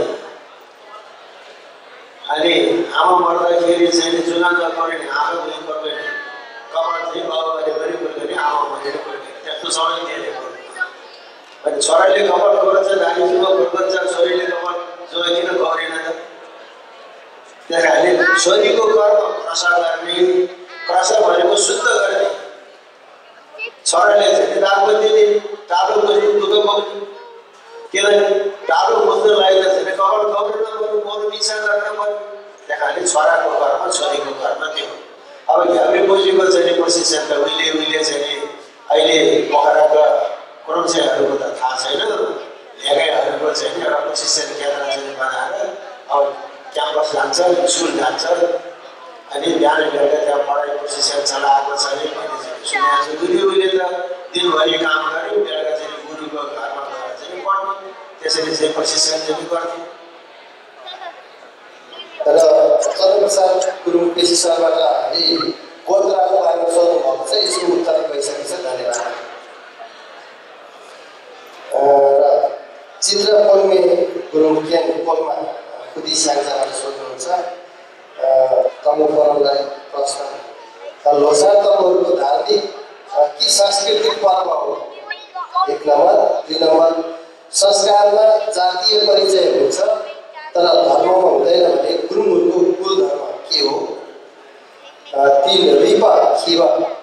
अनि आमा मर्दाखेरि चाहिँ जुना नखौरनी आँखा भइ पर्दैन। कपाल चाहिँ बाउ गरेपछि पर्दैन, आमा भनेर पर्दैन। त्यस्तो समय दिएको अनि छोराले कपाल खोल्छ, दानी जुमा खोल्छ, छोरीले कपाल जुमा किन खौरेन त? त्यस कारणले छोरीको कर्म क्रसा गर्ने, क्रसा भनेको शुद्ध गर्ने। छोराले चाहिँ दागबत्ती टाढो बजी दुःख पाउने किनभने टाढो बुझ्न लाग्दा चाहिँ कपाल खौरेन पर्ने, मोर मिसा गर्न पर्ने। त्यस कारणले छोराको कर्म छोरीको कर्म त्यो। अब घ्याउरे बोजीको चाहिँ प्रशिक्षण त उहिले चाहिँ अहिले पोखराका क्रमशहरूको त थाहा छैन। लेखाइहरूको चाहिँ एउटा प्रशिक्षण केन्द्र चाहिँ बनाएर अब क्याम्पस जान्छ, स्कुल जान्छ अनि बिहान बेलुका त्यहाँ पढाइ प्रशिक्षण चलाएको छ नि भन्ने चाहिँ सुनेको छु। उहिले त दिनभरि काम गऱ्यो, बेलुका चाहिँ गुरुको घरमा गएर चाहिँ पढ्ने, त्यसरी चाहिँ प्रशिक्षण चाहिँ गर्थ्यो। र चन्द्रप्रसाद गुरुङ पेशी सरबाट गोत्राको बारेमा सोध्नु भएको छ, यसको उत्तर भइसकेको छ। धन्यवाद। र चित्र पल्मे गुरुङ ज्ञान पोलमा खुदी स्याङ्जाबाट सोध्नुहुन्छ तमु परमलाई प्रश्न। लोसार तमुहरूको धार्मिक कि सांस्कृतिक पर्व हो? 1 नम्बर। 2 नम्बर संस्कारमा जातीय परिचय हुन्छ तर धर्ममा हुँदैन भने गुरुङहरूको कुल धर्म के हो? ती रिप खिव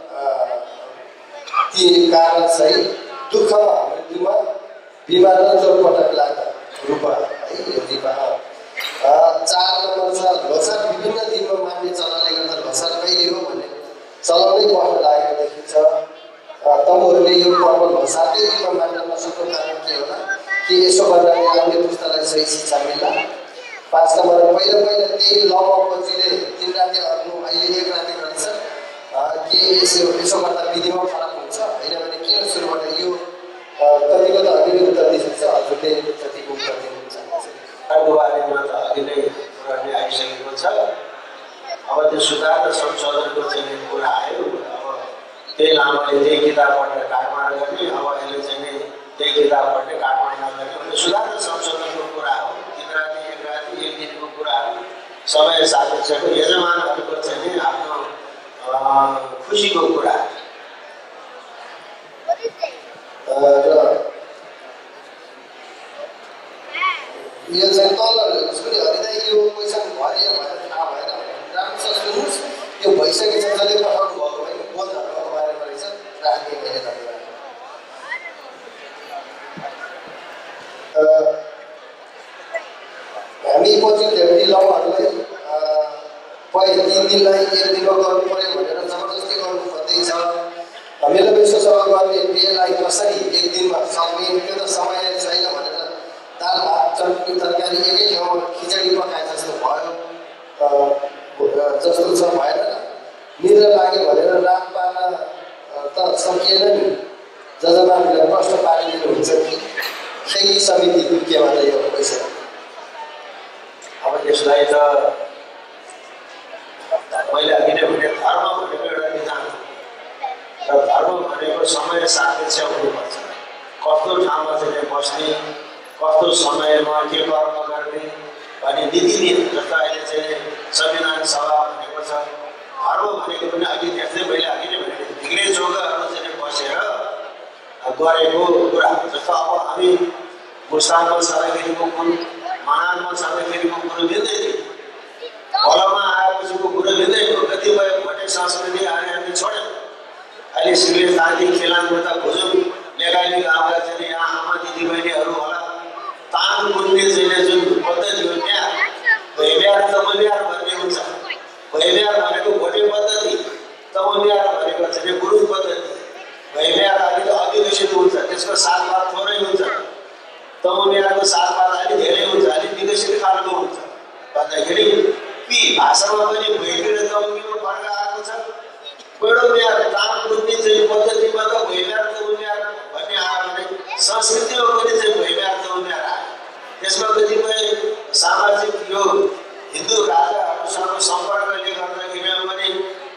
ती कारण चाहिँ दुःखमा मृत्युमा बिमार र चोटपटक लाग्दा रूप है यो रिप। 4 नम्बर छ लोसार। विभिन्न दिनमा मान्ने चलनले गर्दा लोसार कहिले हो भन्ने चलनै पर्न लागेको देखिन्छ। तपाईँहरूले यो पर्व लोसारकै दिनमा मान्न नसक्नु कारण के होला? कि यसो गर्नाले आउने पुस्तालाई सही शिक्षा मिल्ला? 5 नम्बर पहिला त्यही लमपछिले 3 राति अग्नु अहिले 1 राति गरिन्छ के यसो गर्दा विधिमा फरक हुन्छ होइन भने किन सुरुबाट यो कतिको त अघि नै उत्तर दिइसक्छ, हजुरले जतिको उत्तर दिनुहुन्छ को बारेमा त अघि नै कुरा नै आइसकेको छ। अब त्यो सुधार र संशोधनको चाहिँ कुरा आयो। अब त्यही लामाले त्यही किताब पढेर काटमाड गर्ने, अब अहिले चाहिँ त्यही किताब पढ्ने काटमाड नगर्ने सुधार र संशोधनको कुरा हो। 3 राति 1 राति 1 दिनको कुरा हो। समय सापेक्षको यजमानहरूको चाहिँ आफ्नो खुसीको कुरा र यो चाहिँ तल उसले हरिदाई यो क्वेसन भरियो भनेर थाहा भएन भने राम्रोसँग सुन्नुहोस्। यो भइसकेको छ जसले पठाउनु भएको होइन बोल धर्मको बारेमा रहेछ राख्ने मैले धन्यवाद। हामी पछि धेरै लाउहरूलाई पहिले 3 दिनलाई 1 दिनमा गर्नु पर्यो भनेर जबरजस्ती गर्नु खोज्दैछ। मेरो विश्वसँग गर्ने पेयलाई कसरी 1 दिनमा सक्ने? त्यो त समय छैन भनेर दाल भात चटनी तरकारी एकै ठाउँमा खिचडी पकाए जस्तो भयो जस्तो छ भएन। निद्रा लाग्यो भनेर रात पार्न त सकिएन नि। जजमानहरूलाई प्रश्न पारिदिनु हुन्छ कि खेली समिति केमा त यो पैसा? अब यसलाई त मैले अघि नै भने धर्म भनेको एउटा विधान हो र धर्म भनेको समय सापेक्ष हुनुपर्छ। कस्तो ठाउँमा चाहिँ बस्ने, कस्तो समयमा के कर्म गर्ने भन्ने नीति नियम। जस्तो अहिले चाहिँ संविधान सभा भनेको छ। धर्म भनेको पनि अघि त्यस्तै मैले अघि नै भने भिग्रे जोगहरू चाहिँ बसेर गरेको कुरा। जस्तो अब हामी मुस्ताङमा छँदाखेरिको कुरो, मनाङमा छँदाखेरिको कुरो लिँदै थियो, भोलमा आएपछिको कुरो लिँदै थियो। कतिपय भोटे संस्कृति आएर हामी छोड्यौँ। अहिले सिग्रेट तान्थी खेलान गर्दा भुजुङ नेपाली गाउँका चाहिँ यहाँ आमा दिदीबहिनीहरू होला तान बुन्ने चाहिँ जुन पद्धति हो त्यहाँ भैब्यार तमब्यार भन्ने हुन्छ। भैब्यार भनेको भोटे पद्धति, तमब्यार भनेको चाहिँ गुरुङ पद्धति। भैब्यार अलिक अधिवेशित हुन्छ, त्यसको साथपात थोरै हुन्छ। तमब्यारको साथपात अलिक धेरै हुन्छ, अलिक विकसित खालको हुन्छ। भन्दाखेरि पी भाषामा पनि भैबी र तमब्यारको फरक आएको छ। पहिलो ब्यार तान बुन्ने चाहिँ पद्धतिमा त भैब्यार तमब्यार भन्ने आयो भने संस्कृतिमा पनि चाहिँ भैब्यार तमब्यार आयो। त्यसमा कतिपय सामाजिक यो हिन्दू राजाहरूसँग सम्पर्कले गर्दाखेरि पनि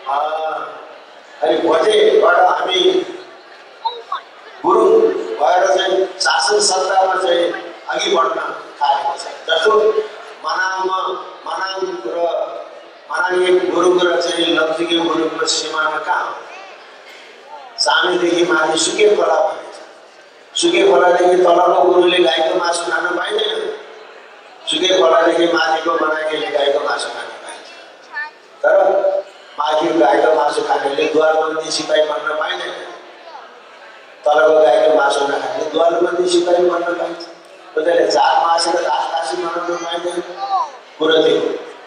अनि भोटेबाट हामी गुरुङ भएर चाहिँ शासन सत्तामा चाहिँ अघि बढ्न थालेको छ। जस्तो मनाङमा मनाङ एक गुरुङ र चाहिँ लप्चुके गुरुङको सीमामा कहाँ हो? सामेदेखि माथि सुके खोला भन्ने छ। सुके खोलादेखि तलको गुरुले गाईको मासु खान पाइँदैन, सुके खोलादेखि माथिको मनाङले गाईको मासु खान पाइन्छ। तर माथि गाईको मासु खानेले द्वारबन्दी सिपाही बन्न पाइँदैन, तलको गाईको मासु नखाने द्वारबन्दी सिपाही बन्न पाइन्छ। त्यसैले जात मासेर दासी बनाउन पाइँदैन। कुरो त्यो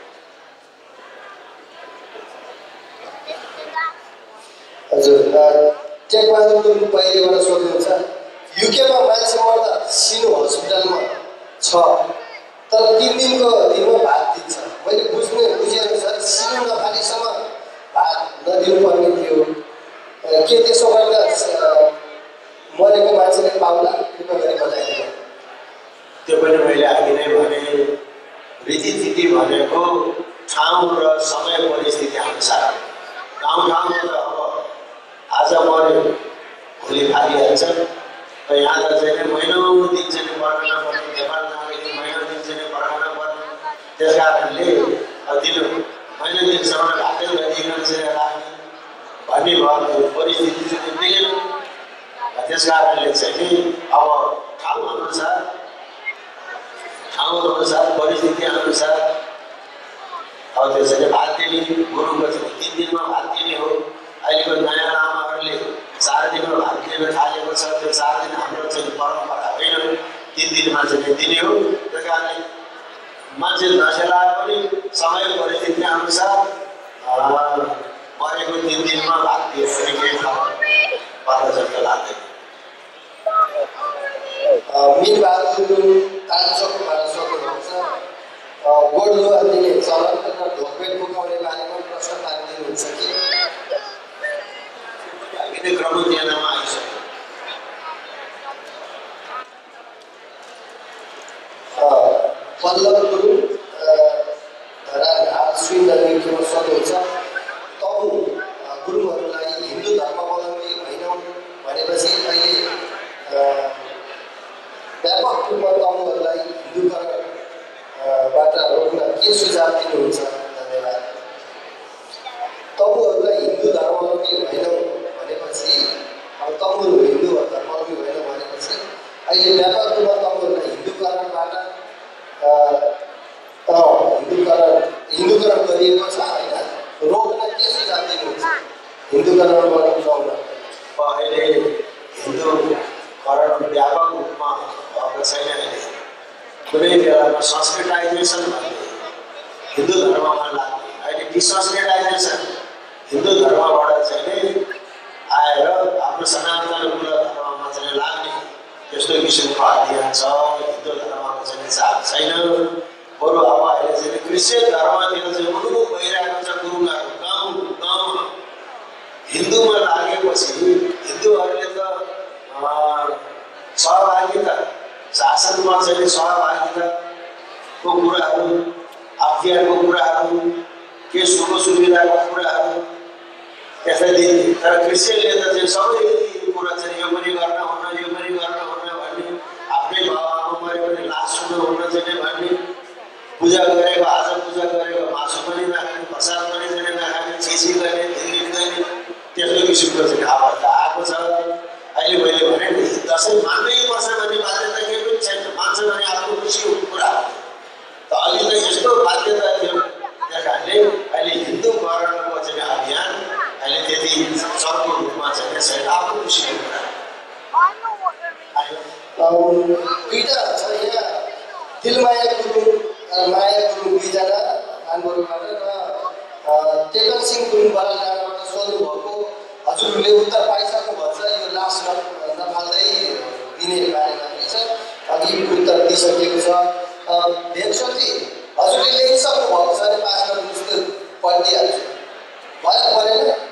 हजुर। टेकबहादुर पहिलेबाट सोध्नुहुन्छ युकेमा मान्छे मर्दा सिनो हस्पिटलमा छ तर 3 दिनको दिनमा भात दिन्छ। मैले बुझेअनुसार सिनो नखालीसम्म भात नदिनु पर्ने थियो। के त्यसो गर्दा मरेको मान्छेले पाउला? कृपया गरी बताइदिनु। त्यो पनि मैले अघि नै भने रीतिथिति भनेको ठाउँ र समय परिस्थिति अनुसार। गाउँठाउँमा त अब आज मऱ्यो भोलि फालिहाल्छ। र यहाँ त चाहिँ महिनौँ दिन चाहिँ पर्खन पर्ने, नेपाल जाँदाखेरि महिनौँ दिन चाहिँ पर्खन पर्ने। त्यस कारणले दिनु महिनौ दिनसम्म घाटै गरिकन चाहिँ राख्ने भन्ने भयो। परिस्थिति चाहिँ मिलेन। त्यस कारणले चाहिँ अब ठाउँ अनुसार त्यसरी भात दिने गुरुको चाहिँ 3 दिनमा भात दिने हो। अहिलेको नयाँ लामाहरूले 4 दिनमा भात दिन थालेको छ। त्यो 4 दिन हाम्रो चाहिँ परम्परा होइन, 3 दिनमा चाहिँ दिने हो। त्यस कारणले मान्छे नसेला पनि समय परिस्थिति अनुसार परेको 3 दिनमा भात दियो भने केही फरक पर्छ जस्तो लाग्दैन। मिरबहादुर गुरुङ कान्छोबाट सोध्नुहुन्छ, गोडलो दिने चलन र ढोकपेट बोकाउने बारेमा प्रश्न पारिदिनुहुन्छ कि? हामीले क्रमोत्यानमा आइसक्यो। पल्लव गुरुङ धरान श्रीनगरमा सोध्नुहुन्छ, तमु गुरुङहरूलाई हिन्दू धर्मावलम्बी होइनौँ भनेपछि अहिले व्यापक रूपमा तमुहरूलाई हिन्दूकरणबाट रोक्न के सुझाव दिनुहुन्छ? धन्यवाद। तमुहरूलाई हिन्दू धर्मावलम्बी होइनौँ भनेपछि, अब तमुहरू हिन्दू धर्मावलम्बी होइनौँ भनेपछि अहिले व्यापक रूपमा तमुहरूलाई हिन्दूकरणबाट हिन्दूकरण गरिएको छ होइन, रोक्न के सुझाव दिनुहुन्छ? हिन्दूकरणबाट उठाउन अहिले हिन्दूकरण व्यापक रूपमा भएको छैन। अहिले कुनै बेलामा संस्कृताइजेसन भन्ने हिन्दू धर्ममा लाग्ने, अहिले डिसंस्कृताइजेसन हिन्दू धर्मबाट चाहिँ आएर आफ्नो सनातन मूल धर्ममा चाहिँ लाग्ने त्यस्तो किसिमको अध्ययन छ। हिन्दू धर्मको चाहिँ चाप छैन। बरु अब अहिले चाहिँ क्रिस्चियन धर्मतिर चाहिँ उन्मुख भइरहेको छ। गुरुङहरू गाउँ गाउँमा हिन्दूमा लागेपछि हिन्दूहरूले त सहभागिता, शासनमा चाहिँ सहभागिताको कुराहरू, अख्तियारको कुराहरू, के सुख सुविधाको कुराहरू त्यसलाई दिने। तर क्रिस्चियनले त चाहिँ सबै कुरा चाहिँ यो पनि गर्न हुन्न, यो पनि गर्न हुन्न भन्ने, आफ्नै बाबामा मऱ्यो भने लास सुन्नु हुन्न चाहिँ भन्ने, पूजा गरेको आज पूजा गरेको मासु पनि नखाने, प्रसाद पनि चाहिँ नखाने, छिसी गर्ने, धिलिट गर्ने, त्यस्तो किसिमको चाहिँ अवस्था आएको छ। अहिले मैले भने नि दसैँ मान्नै पर्छ भन्ने बाध्यता केही पनि छैन। मान्छ भने आफ्नो खुसीको कुरा हो। त अहिले त यस्तो बाध्यता थियो। त्यस कारणले अहिले हिन्दूकरणको चाहिँ अभियान अहिले त्यति चर्को रूपमा चाहिँ छैन। आफ्नो खुसीको कुरा दुईवटा छ यहाँ, दिलमाया गुरुङ माया गुरुङ दुईजना कानबुबाट र टेकन सिंह गुरुङ बरालडाँडाबाट सोध्नुभएको, हजुरहरूले उत्तर पाइसक्नु भएको छ यो लास नफाल्दै दिने बारेमा रहेछ। अघि उत्तर दिइसकेको छ। भेन्सोजी हजुरले लेखिसक्नु भएको छ भने पास गर्नु जस्तो पढिदिइहाल्छु, भयो परेन?